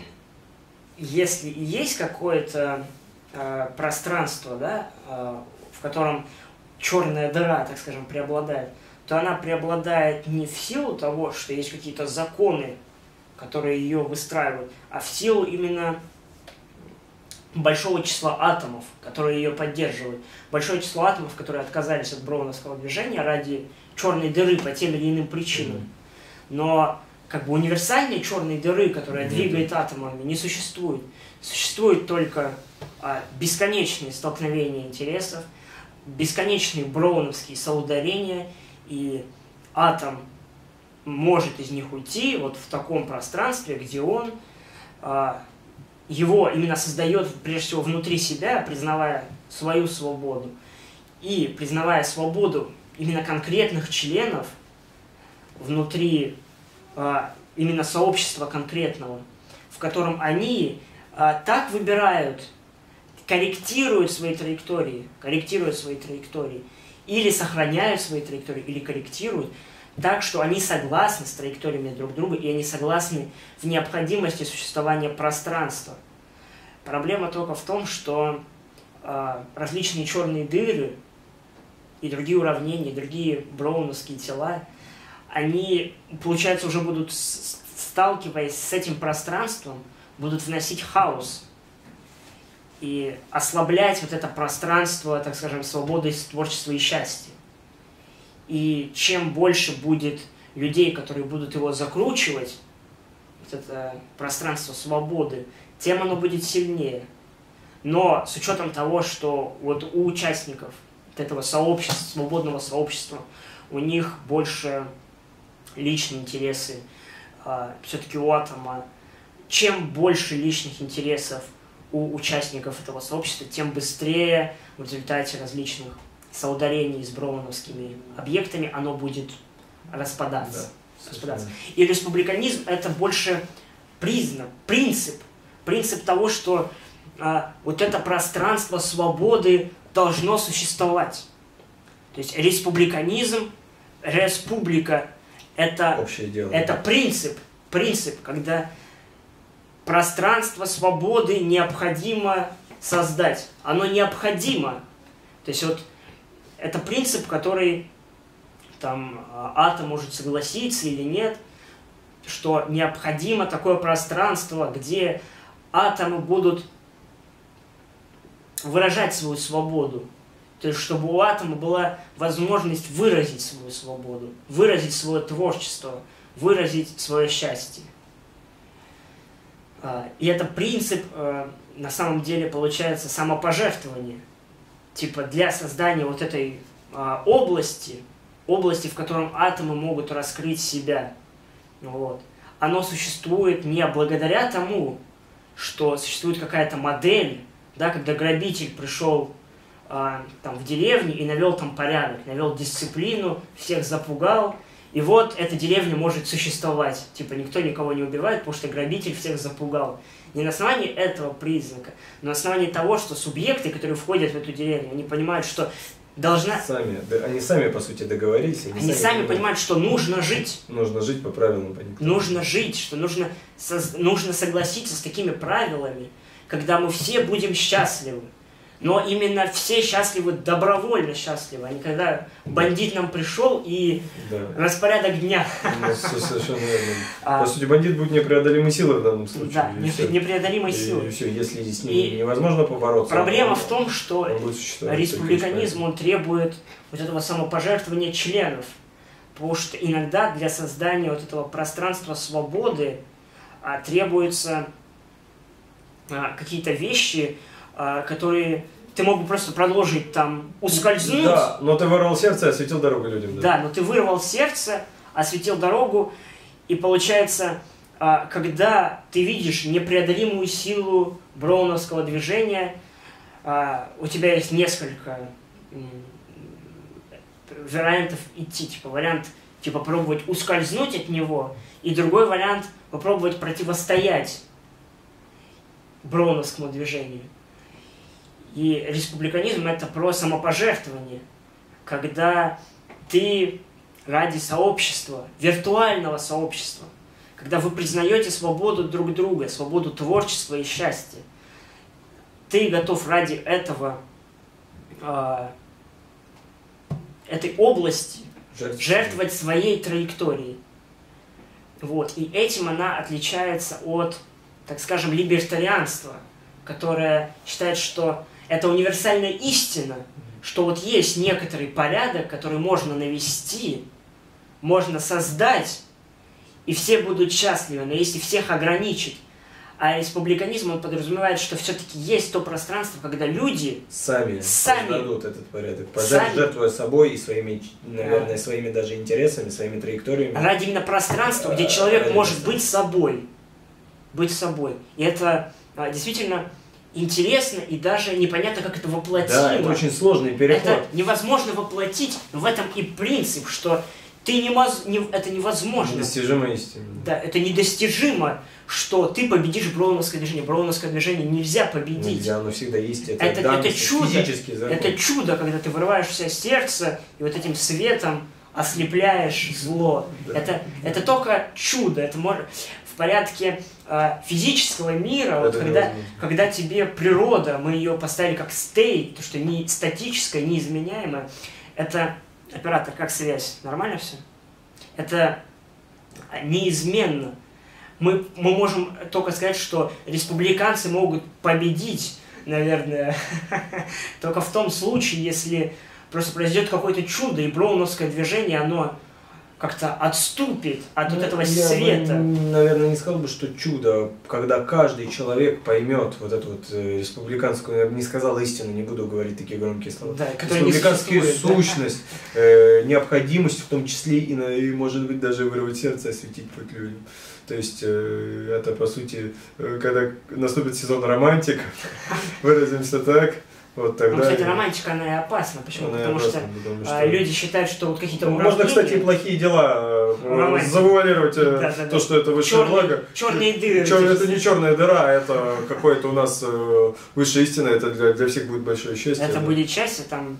если и есть какое-то пространство, да, в котором черная дыра, так скажем, преобладает, то она преобладает не в силу того, что есть какие-то законы, которые ее выстраивают, а в силу именно большого числа атомов, которые ее поддерживают. Большое число атомов, которые отказались от броуновского движения ради черной дыры по тем или иным причинам. Но как бы универсальной черной дыры, которая двигает атомами, не существует. Существует только бесконечные столкновения интересов, бесконечные броуновские соударения, и атом может из них уйти вот в таком пространстве, где он его именно создает прежде всего внутри себя, признавая свою свободу, и признавая свободу именно конкретных членов внутри именно сообщества конкретного, в котором они так выбирают, корректируют свои траектории, или сохраняют свои траектории, или корректируют, так что они согласны с траекториями друг друга, и они согласны в необходимости существования пространства. Проблема только в том, что различные черные дыры и другие уравнения, другие броуновские тела, они, получается, уже будут, сталкиваясь с этим пространством, будут вносить хаос и ослаблять вот это пространство, так скажем, свободы, творчества и счастья. И чем больше будет людей, которые будут его закручивать, вот это пространство свободы, тем оно будет сильнее. Но с учетом того, что вот у участников вот этого сообщества, свободного сообщества, у них больше личные интересы, все-таки у атома, чем больше личных интересов у участников этого сообщества, тем быстрее в результате различных соударений с броуновскими объектами оно будет распадаться. Да, И республиканизм – это больше принцип того, что вот это пространство свободы должно существовать. То есть республиканизм, республика – это принцип, когда пространство свободы необходимо создать. Оно необходимо. То есть вот это принцип, который там атом может согласиться или нет, что необходимо такое пространство, где атомы будут выражать свою свободу. То есть чтобы у атома была возможность выразить свою свободу, выразить свое творчество, выразить свое счастье. И это принцип, на самом деле, получается самопожертвование. Типа для создания вот этой области, в котором атомы могут раскрыть себя. Вот. Оно существует не благодаря тому, что существует какая-то модель, да, когда грабитель пришел там, в деревне и навел там порядок, навел дисциплину, всех запугал. И вот эта деревня может существовать. Типа никто никого не убивает, потому что грабитель всех запугал. Не на основании этого признака, но на основании того, что субъекты, которые входят в эту деревню, они понимают, что должна... Они сами, по сути, договорились. Они сами понимают, что нужно жить. Нужно жить по правилам. Нужно жить, что нужно согласиться с такими правилами, когда мы все будем счастливы. Но именно все счастливы, добровольно счастливы, а не когда бандит нам пришел и распорядок дня. Совершенно верно. По сути, бандит будет непреодолимой силой в данном случае. Да, непреодолимой силой. И все, если с ним невозможно побороться. Проблема в том, что республиканизм, он требует вот этого самопожертвования членов. Потому что иногда для создания вот этого пространства свободы требуются какие-то вещи, которые ты мог бы просто продолжить там, ускользнуть. Да, но ты вырвал сердце и осветил дорогу людям. Да, но ты вырвал сердце, осветил дорогу, и получается, когда ты видишь непреодолимую силу броуновского движения, у тебя есть несколько вариантов идти. Типа вариант пробовать ускользнуть от него, и другой вариант попробовать противостоять броуновскому движению. И республиканизм — это про самопожертвование, когда ты ради сообщества, виртуального сообщества, когда вы признаете свободу друг друга, свободу творчества и счастья, ты готов ради этого, этой области жертвовать своей траекторией. Вот. И этим она отличается от, так скажем, либертарианства, которое считает, что это универсальная истина, что вот есть некоторый порядок, который можно навести, можно создать, и все будут счастливы, но если всех ограничить. А республиканизм, он подразумевает, что все-таки есть то пространство, когда люди сами создадут этот порядок, жертвуя собой и своими, наверное, своими даже интересами, своими траекториями. Ради именно пространства, где человек может быть собой. Быть собой. И это действительно интересно и даже непонятно, как это воплотимо. Да, это очень сложный переход. Это невозможно воплотить, но в этом и принцип, что это невозможно. Недостижимая истина. Да, это недостижимо, что ты победишь броуновское движение. Броуновское движение нельзя победить. Нельзя, оно всегда есть. Это чудо. Физический закон. Это чудо, когда ты вырываешь в себя сердце и вот этим светом ослепляешь зло. Да. Это только чудо. Это может в порядке физического мира, вот когда тебе природа, мы ее поставили как state, то что не статическое, неизменяемое, это, оператор, как связь, нормально все? Это неизменно. Мы можем только сказать, что республиканцы могут победить, наверное, только в том случае, если просто произойдет какое-то чудо, и броуновское движение, оно как-то отступит от вот этого света. Я бы, наверное, не сказал бы, что чудо, когда каждый человек поймет вот эту вот республиканскую, я бы не сказал истину, не буду говорить такие громкие слова, да, республиканскую сущность, необходимость в том числе и, может быть, даже вырвать сердце, осветить путь людям. То есть это, по сути, когда наступит сезон романтик, выразимся так, вот тогда... Ну, кстати, романтика, она и опасна. Почему? Потому что люди считают, что вот какие-то уравнения... Можно, кстати, и плохие дела завуалировать, то, что это высшее благо. Черные дыры. Это не черная дыра, это какое-то у нас высшая истина, это для всех будет большое счастье. Это будет счастье, там,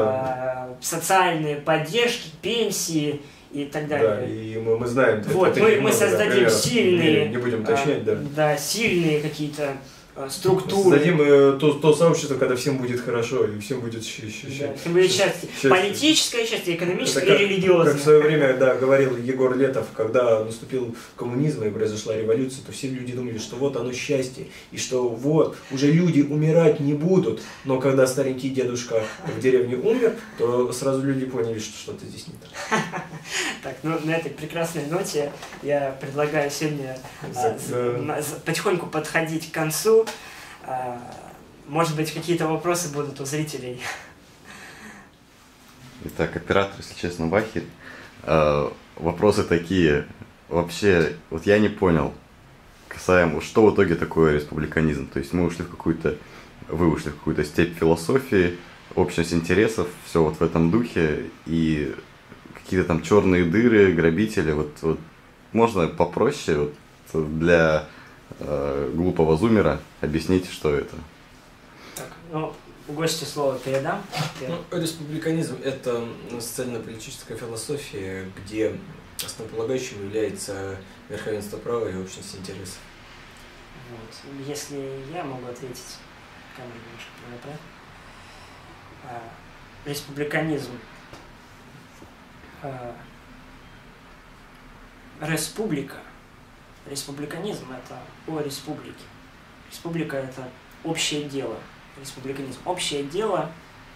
социальные поддержки, пенсии и так далее. Да, и мы знаем. Вот, мы создадим сильные... Не будем уточнять, да. Да, сильные какие-то структуры. Создадим то сообщество, когда всем будет хорошо, и всем будет счастье. Да, всем будет счастье. Политическое счастье, экономическое и религиозное. Как в свое время говорил Егор Летов, когда наступил коммунизм и произошла революция, то все люди думали, что вот оно счастье, и что вот, уже люди умирать не будут. Но когда старенький дедушка в деревне умер, то сразу люди поняли, что что-то здесь не так. Так, ну на этой прекрасной ноте я предлагаю сегодня потихоньку подходить к концу. Может быть, какие-то вопросы будут у зрителей. Итак, оператор, если честно, Бахерь. Вопросы такие. Вообще, вот я не понял, касаемо, что в итоге такое республиканизм. То есть вы ушли в какую-то степь философии, общность интересов, все вот в этом духе, и какие-то там черные дыры, грабители, вот можно попроще вот, для глупого зумера объяснить, что это? Так, ну, гостю слово передам. Ну, республиканизм – это социально-политическая философия, где основополагающим является верховенство права и общность интересов. Вот. Если я могу ответить, камеру немножко перенаправь. Республиканизм. Республика. Республиканизм – это о республике. Республика – это общее дело. Республиканизм – общее дело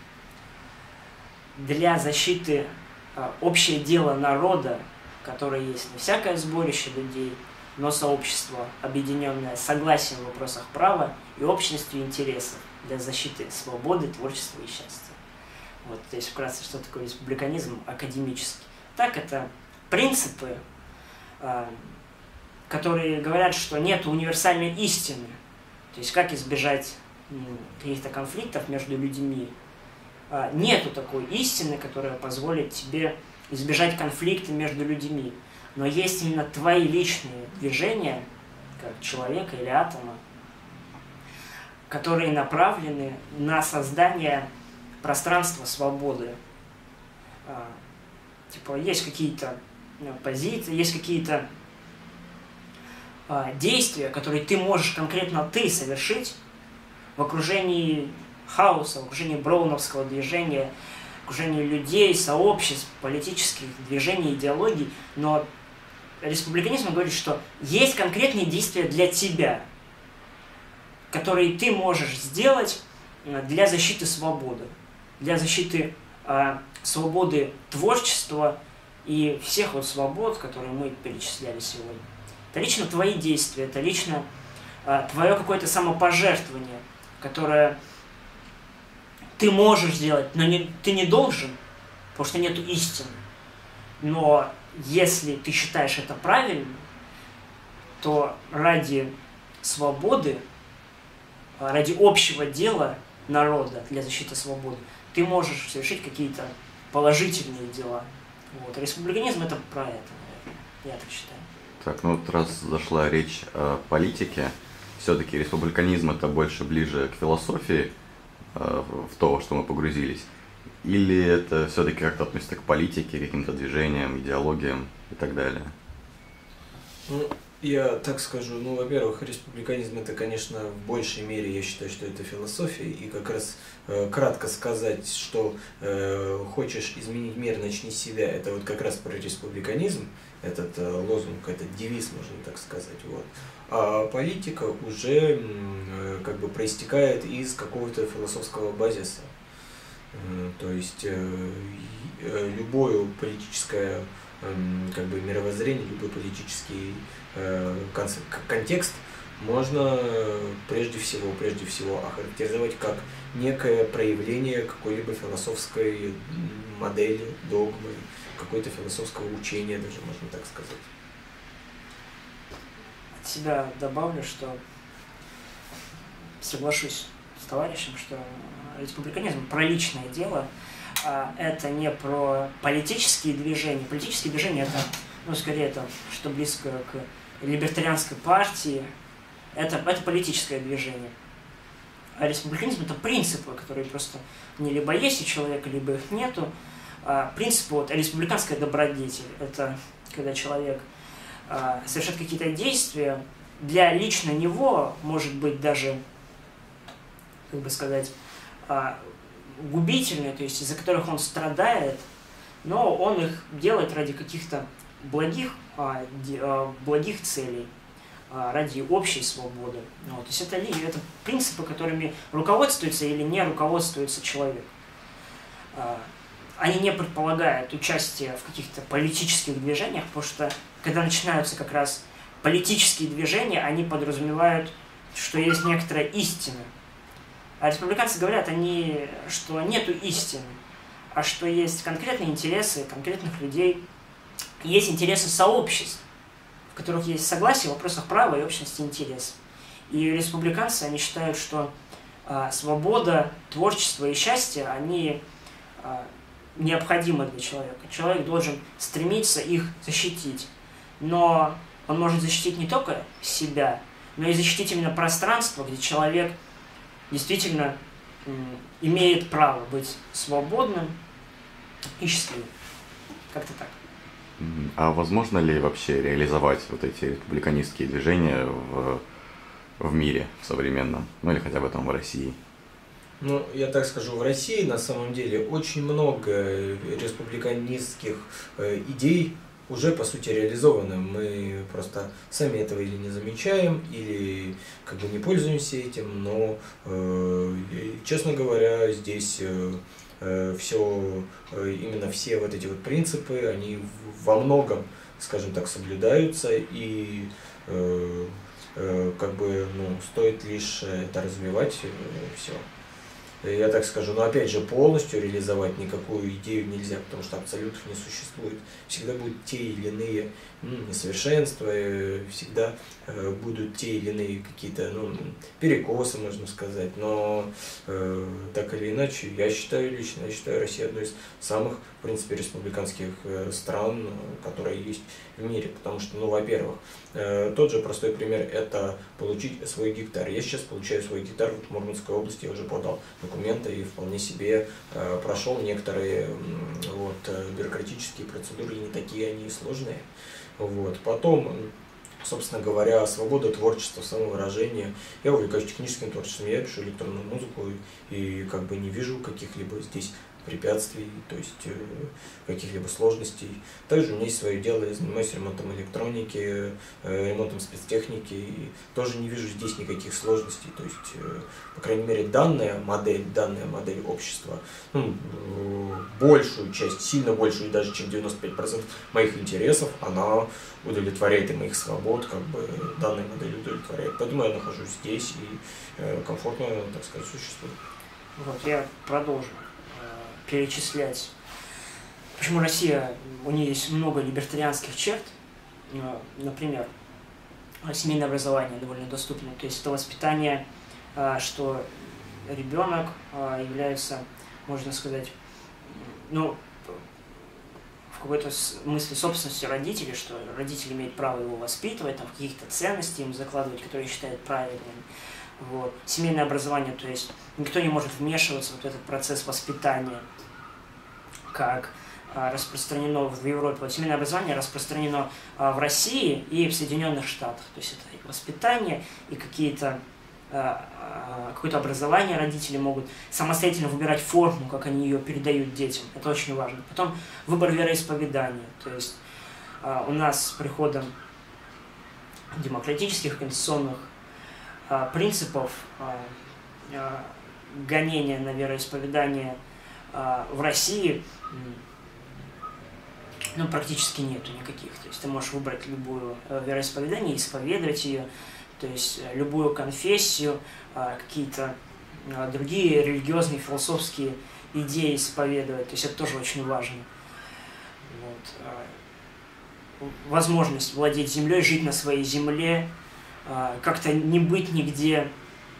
для защиты, общее дело народа, которое есть не всякое сборище людей, но сообщество, объединенное согласием в вопросах права и общностью интересов для защиты свободы, творчества и счастья. Вот, то есть, вкратце, что такое республиканизм академический. Так, это принципы, которые говорят, что нет универсальной истины. То есть, как избежать каких-то конфликтов между людьми. Нету такой истины, которая позволит тебе избежать конфликта между людьми. Но есть именно твои личные движения, как человека или атома, которые направлены на создание пространства свободы. Типа, есть какие-то позиции, есть какие-то действия, которые ты можешь конкретно совершить в окружении хаоса, в окружении броуновского движения, в окружении людей, сообществ, политических движений, идеологий, но республиканизм говорит, что есть конкретные действия для тебя, которые ты можешь сделать для защиты свободы, для защиты свободы творчества и всех вот свобод, которые мы перечисляли сегодня. Это лично твои действия, это лично твое какое-то самопожертвование, которое ты можешь сделать, но ты не должен, потому что нету истины. Но если ты считаешь это правильным, то ради свободы, ради общего дела народа для защиты свободы, ты можешь совершить какие-то положительные дела. Вот. Республиканизм – это про это, наверное. Я так считаю. Так, ну вот раз зашла речь о политике, все-таки республиканизм это больше ближе к философии, в то, во что мы погрузились, или это все-таки как-то относится к политике, каким-то движениям, идеологиям и так далее? Ну, я так скажу, ну, во-первых, республиканизм это, конечно, в большей мере, я считаю, что это философия, и как раз кратко сказать, что хочешь изменить мир, начни с себя, это вот как раз про республиканизм, этот лозунг, этот девиз, можно так сказать, вот. А политика уже как бы проистекает из какого-то философского базиса. То есть любое политическое как бы мировоззрение, любой политический контекст можно прежде всего охарактеризовать как некое проявление какой-либо философской модели, догмы, какой-то философского учения, даже можно так сказать. От себя добавлю, что соглашусь с товарищем, что республиканизм про личное дело, это не про политические движения. Политические движения это, ну, скорее это, что близко к либертарианской партии, это политическое движение. А республиканизм это принципы, которые просто не либо есть у человека, либо их нету. Принципы, вот, республиканская добродетель, это когда человек совершает какие-то действия, для лично него, может быть, даже, как бы сказать, губительные, то есть из-за которых он страдает, но он их делает ради каких-то благих целей, ради общей свободы. Вот. То есть это принципы, которыми руководствуется или не руководствуется человек. Они не предполагают участие в каких-то политических движениях, потому что когда начинаются как раз политические движения, они подразумевают, что есть некоторая истина. А республиканцы говорят, что нету истины, а что есть конкретные интересы конкретных людей, есть интересы сообществ, в которых есть согласие в вопросах права и общности интересов. И республиканцы, они считают, что свобода, творчество и счастье, они необходимы для человека. Человек должен стремиться их защитить. Но он может защитить не только себя, но и защитить именно пространство, где человек действительно имеет право быть свободным и счастливым. Как-то так. А возможно ли вообще реализовать вот эти республиканистские движения в мире, в современном, ну или хотя бы там в России? Ну, я так скажу, в России на самом деле очень много республиканистских идей уже по сути реализовано. Мы просто сами этого или не замечаем, или как бы не пользуемся этим, но, честно говоря, здесь именно все вот эти вот принципы, они во многом, скажем так, соблюдаются, и как бы, стоит лишь это развивать, все. Я так скажу, но опять же, полностью реализовать никакую идею нельзя, потому что абсолютов не существует. Всегда будут те или иные несовершенства, всегда будут те или иные какие-то перекосы, можно сказать. Но так или иначе, я считаю, Россию одной из самых, в принципе, республиканских стран, которые есть в мире. Потому что, во-первых, тот же простой пример – это получить свой гектар. Я сейчас получаю свой гектар в Мурманской области, я уже подал документы и вполне себе прошел некоторые бюрократические процедуры, не такие они сложные. Потом, собственно говоря, свобода творчества, самовыражения. Я увлекаюсь техническим творчеством, я пишу электронную музыку и как бы не вижу каких-либо здесь препятствий, то есть каких-либо сложностей. Также у меня есть свое дело, я занимаюсь ремонтом электроники, ремонтом спецтехники, и тоже не вижу здесь никаких сложностей. То есть, по крайней мере, данная модель общества, большую часть, сильно большую, даже чем 95% моих интересов, она удовлетворяет и моих свобод, как бы данная модель удовлетворяет. Поэтому я нахожусь здесь и комфортно, так сказать, существую. Я продолжу перечислять. Почему Россия, у нее есть много либертарианских черт, например, семейное образование довольно доступно, то есть это воспитание, что ребенок является, можно сказать, в какой-то смысле собственностью родителей, что родители имеют право его воспитывать, там, каких-то ценностей им закладывать, которые считают правильными. Семейное образование, то есть никто не может вмешиваться в этот процесс воспитания, как распространено в Европе. Семейное образование распространено в России и в Соединенных Штатах. То есть это и воспитание, и какое-то образование родители могут самостоятельно выбирать форму, как они ее передают детям. Это очень важно. Потом выбор вероисповедания. То есть у нас с приходом демократических конституционных принципов гонения на вероисповедание в России практически нету никаких. То есть ты можешь выбрать любую вероисповедание, исповедовать ее, то есть любую конфессию, какие-то другие религиозные, философские идеи исповедовать. То есть это тоже очень важно. Возможность владеть землей, жить на своей земле, как-то не быть нигде,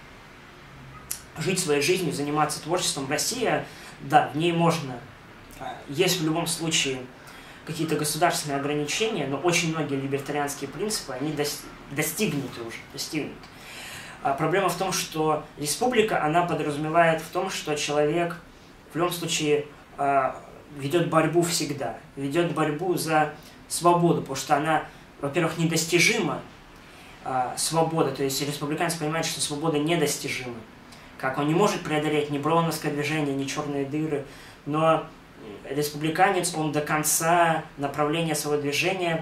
жить своей жизнью, заниматься творчеством. Россия, да, в ней можно. Есть в любом случае какие-то государственные ограничения, но очень многие либертарианские принципы, они достигнуты уже. Проблема в том, что республика, она подразумевает в том, что человек в любом случае ведет борьбу всегда, ведет борьбу за свободу, потому что она, во-первых, недостижима, свобода, то есть республиканец понимает, что свобода недостижима. Как он не может преодолеть ни броуновское движение, ни черные дыры, но республиканец, он до конца направления своего движения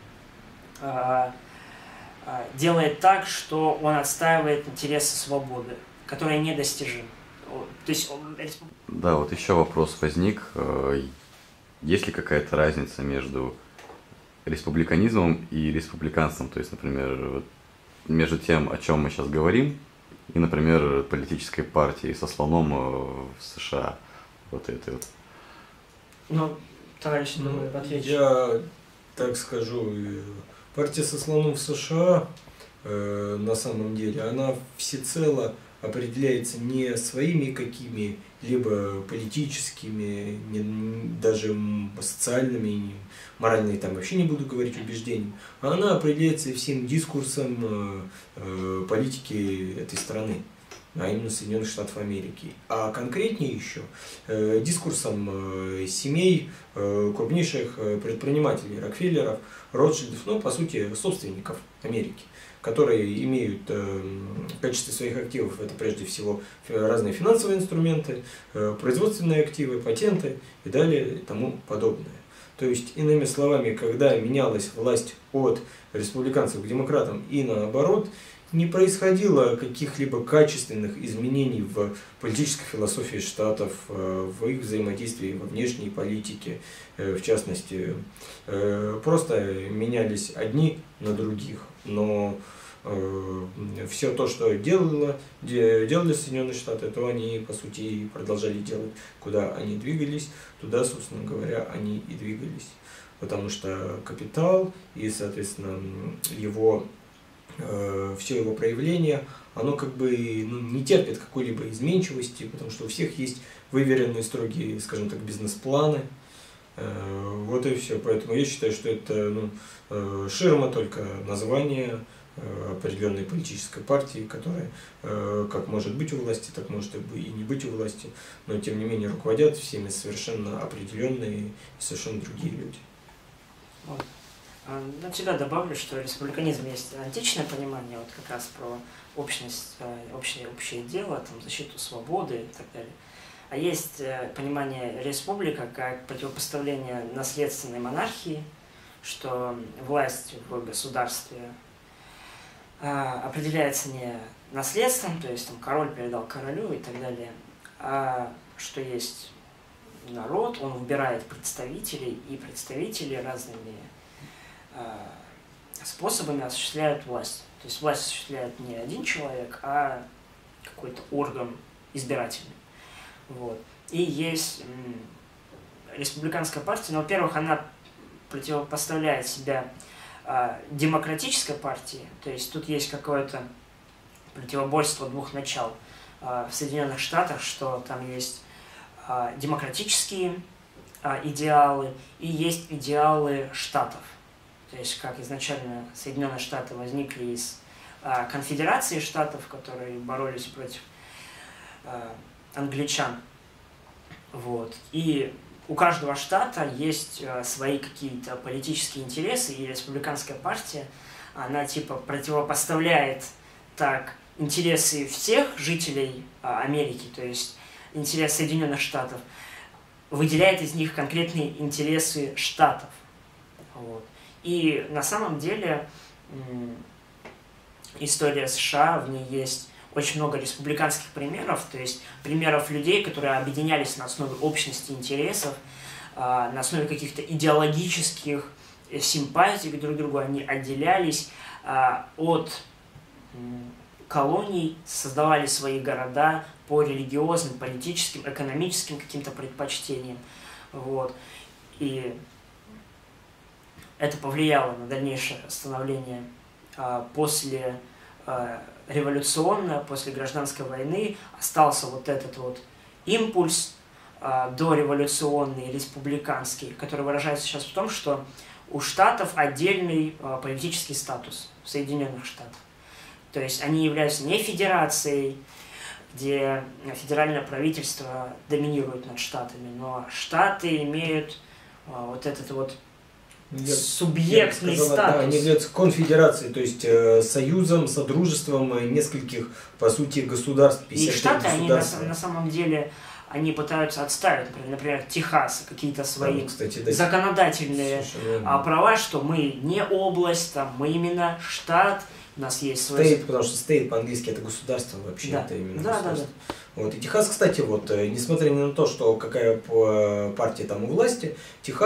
делает так, что он отстаивает интересы свободы, которая недостижима. То есть Да, еще вопрос возник. Есть ли какая-то разница между республиканизмом и республиканством? То есть, например, между тем, о чем мы сейчас говорим, и, например, политической партией со слоном в США. Это. Товарищ, отвечу. Я так скажу, партия со слоном в США, на самом деле, она всецело определяется не своими какими-либо политическими, даже социальными, моральные там вообще не буду говорить убеждениями, а она определяется всем дискурсом политики этой страны, а именно Соединенных Штатов Америки. А конкретнее еще дискурсом семей крупнейших предпринимателей, Рокфеллеров, Ротшильдов, ну, по сути, собственников Америки, которые имеют в качестве своих активов, это прежде всего разные финансовые инструменты, производственные активы, патенты и далее и тому подобное. То есть, иными словами, когда менялась власть от республиканцев к демократам и наоборот, не происходило каких-либо качественных изменений в политической философии штатов, в их взаимодействии во внешней политике, в частности. Просто менялись одни на других, но все то, что делали Соединенные Штаты, то они, по сути, и продолжали делать. Куда они двигались, туда, собственно говоря, они и двигались. Потому что капитал и, соответственно, все его проявления, оно как бы не терпит какой-либо изменчивости, потому что у всех есть выверенные, строгие, скажем так, бизнес-планы. Вот и все. Поэтому я считаю, что это ширма, только название определенной политической партии, которая как может быть у власти, так может и не быть у власти, но тем не менее руководят всеми совершенно определенные и совершенно другие люди. От себя добавлю, что республиканизм есть античное понимание, вот как раз про общность, общее дело, там, защиту свободы и так далее. А есть понимание республика как противопоставление наследственной монархии, что власть в государстве определяется не наследством, то есть там король передал королю и так далее, а что есть народ, он выбирает представителей, и представители разными способами осуществляют власть. То есть власть осуществляет не один человек, а какой-то орган избирательный. Вот. И есть республиканская партия, но, во-первых, она противопоставляет себя демократической партии, то есть тут есть какое-то противоборство двух начал в Соединенных Штатах, что там есть демократические идеалы и есть идеалы штатов. То есть, как изначально Соединенные Штаты возникли из конфедерации штатов, которые боролись против англичан. Вот. И у каждого штата есть свои какие-то политические интересы, и республиканская партия, она типа противопоставляет так интересы всех жителей Америки, то есть интересы Соединенных Штатов, выделяет из них конкретные интересы штатов. Вот. И на самом деле история США, в ней есть очень много республиканских примеров, то есть примеров людей, которые объединялись на основе общности интересов, на основе каких-то идеологических симпатий друг к другу, они отделялись от колоний, создавали свои города по религиозным, политическим, экономическим каким-то предпочтениям. Вот. И это повлияло на дальнейшее становление после революционное, после гражданской войны. Остался вот этот вот импульс дореволюционный, республиканский, который выражается сейчас в том, что у штатов отдельный политический статус в Соединенных Штатах. То есть они являются не федерацией, где федеральное правительство доминирует над штатами, но штаты имеют вот этот вот субъектный статус. Да, они являются конфедерацией, то есть союзом, содружеством нескольких, по сути, государств. И штаты, они на самом деле, они пытаются отставить, например, Техас, какие-то свои законодательные права, что мы не область, там, мы именно штат, у нас есть свой... State, потому что state по-английски это государство вообще, да. Это именно государство. Да. Вот. И Техас, кстати, вот, несмотря на то, что какая партия там у власти, Техас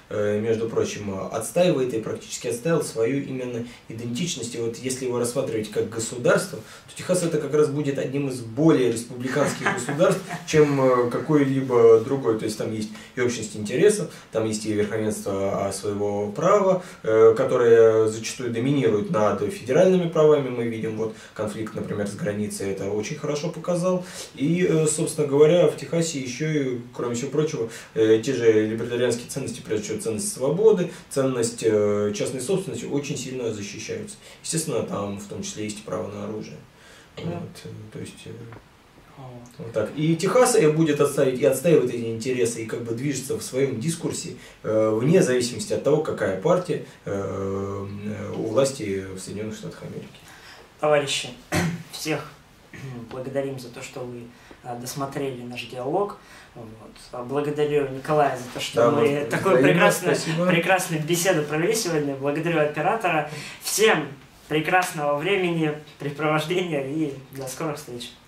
между прочим, отстаивает и практически отстаивал свою именно идентичность. И вот если его рассматривать как государство, то Техас это как раз будет одним из более республиканских государств, чем какой-либо другой. То есть там есть и общность интересов, там есть и верховенство своего права, которое зачастую доминирует над федеральными правами. Мы видим вот конфликт, например, с границей, это очень хорошо показал. И, собственно говоря, в Техасе еще и, кроме всего прочего, те же либертарианские ценности, прежде всего ценность свободы, ценность частной собственности очень сильно защищаются. Естественно, там в том числе есть и право на оружие. Вот, то есть, вот так. И Техас будет отстаивать эти интересы и как бы движется в своем дискурсе вне зависимости от того, какая партия у власти в Соединенных Штатах Америки. Товарищи, всех благодарим за то, что вы досмотрели наш диалог. Вот. Благодарю Николая за то, что мы такую прекрасную беседу провели сегодня. Благодарю оператора. Всем прекрасного времени, препровождения и до скорых встреч.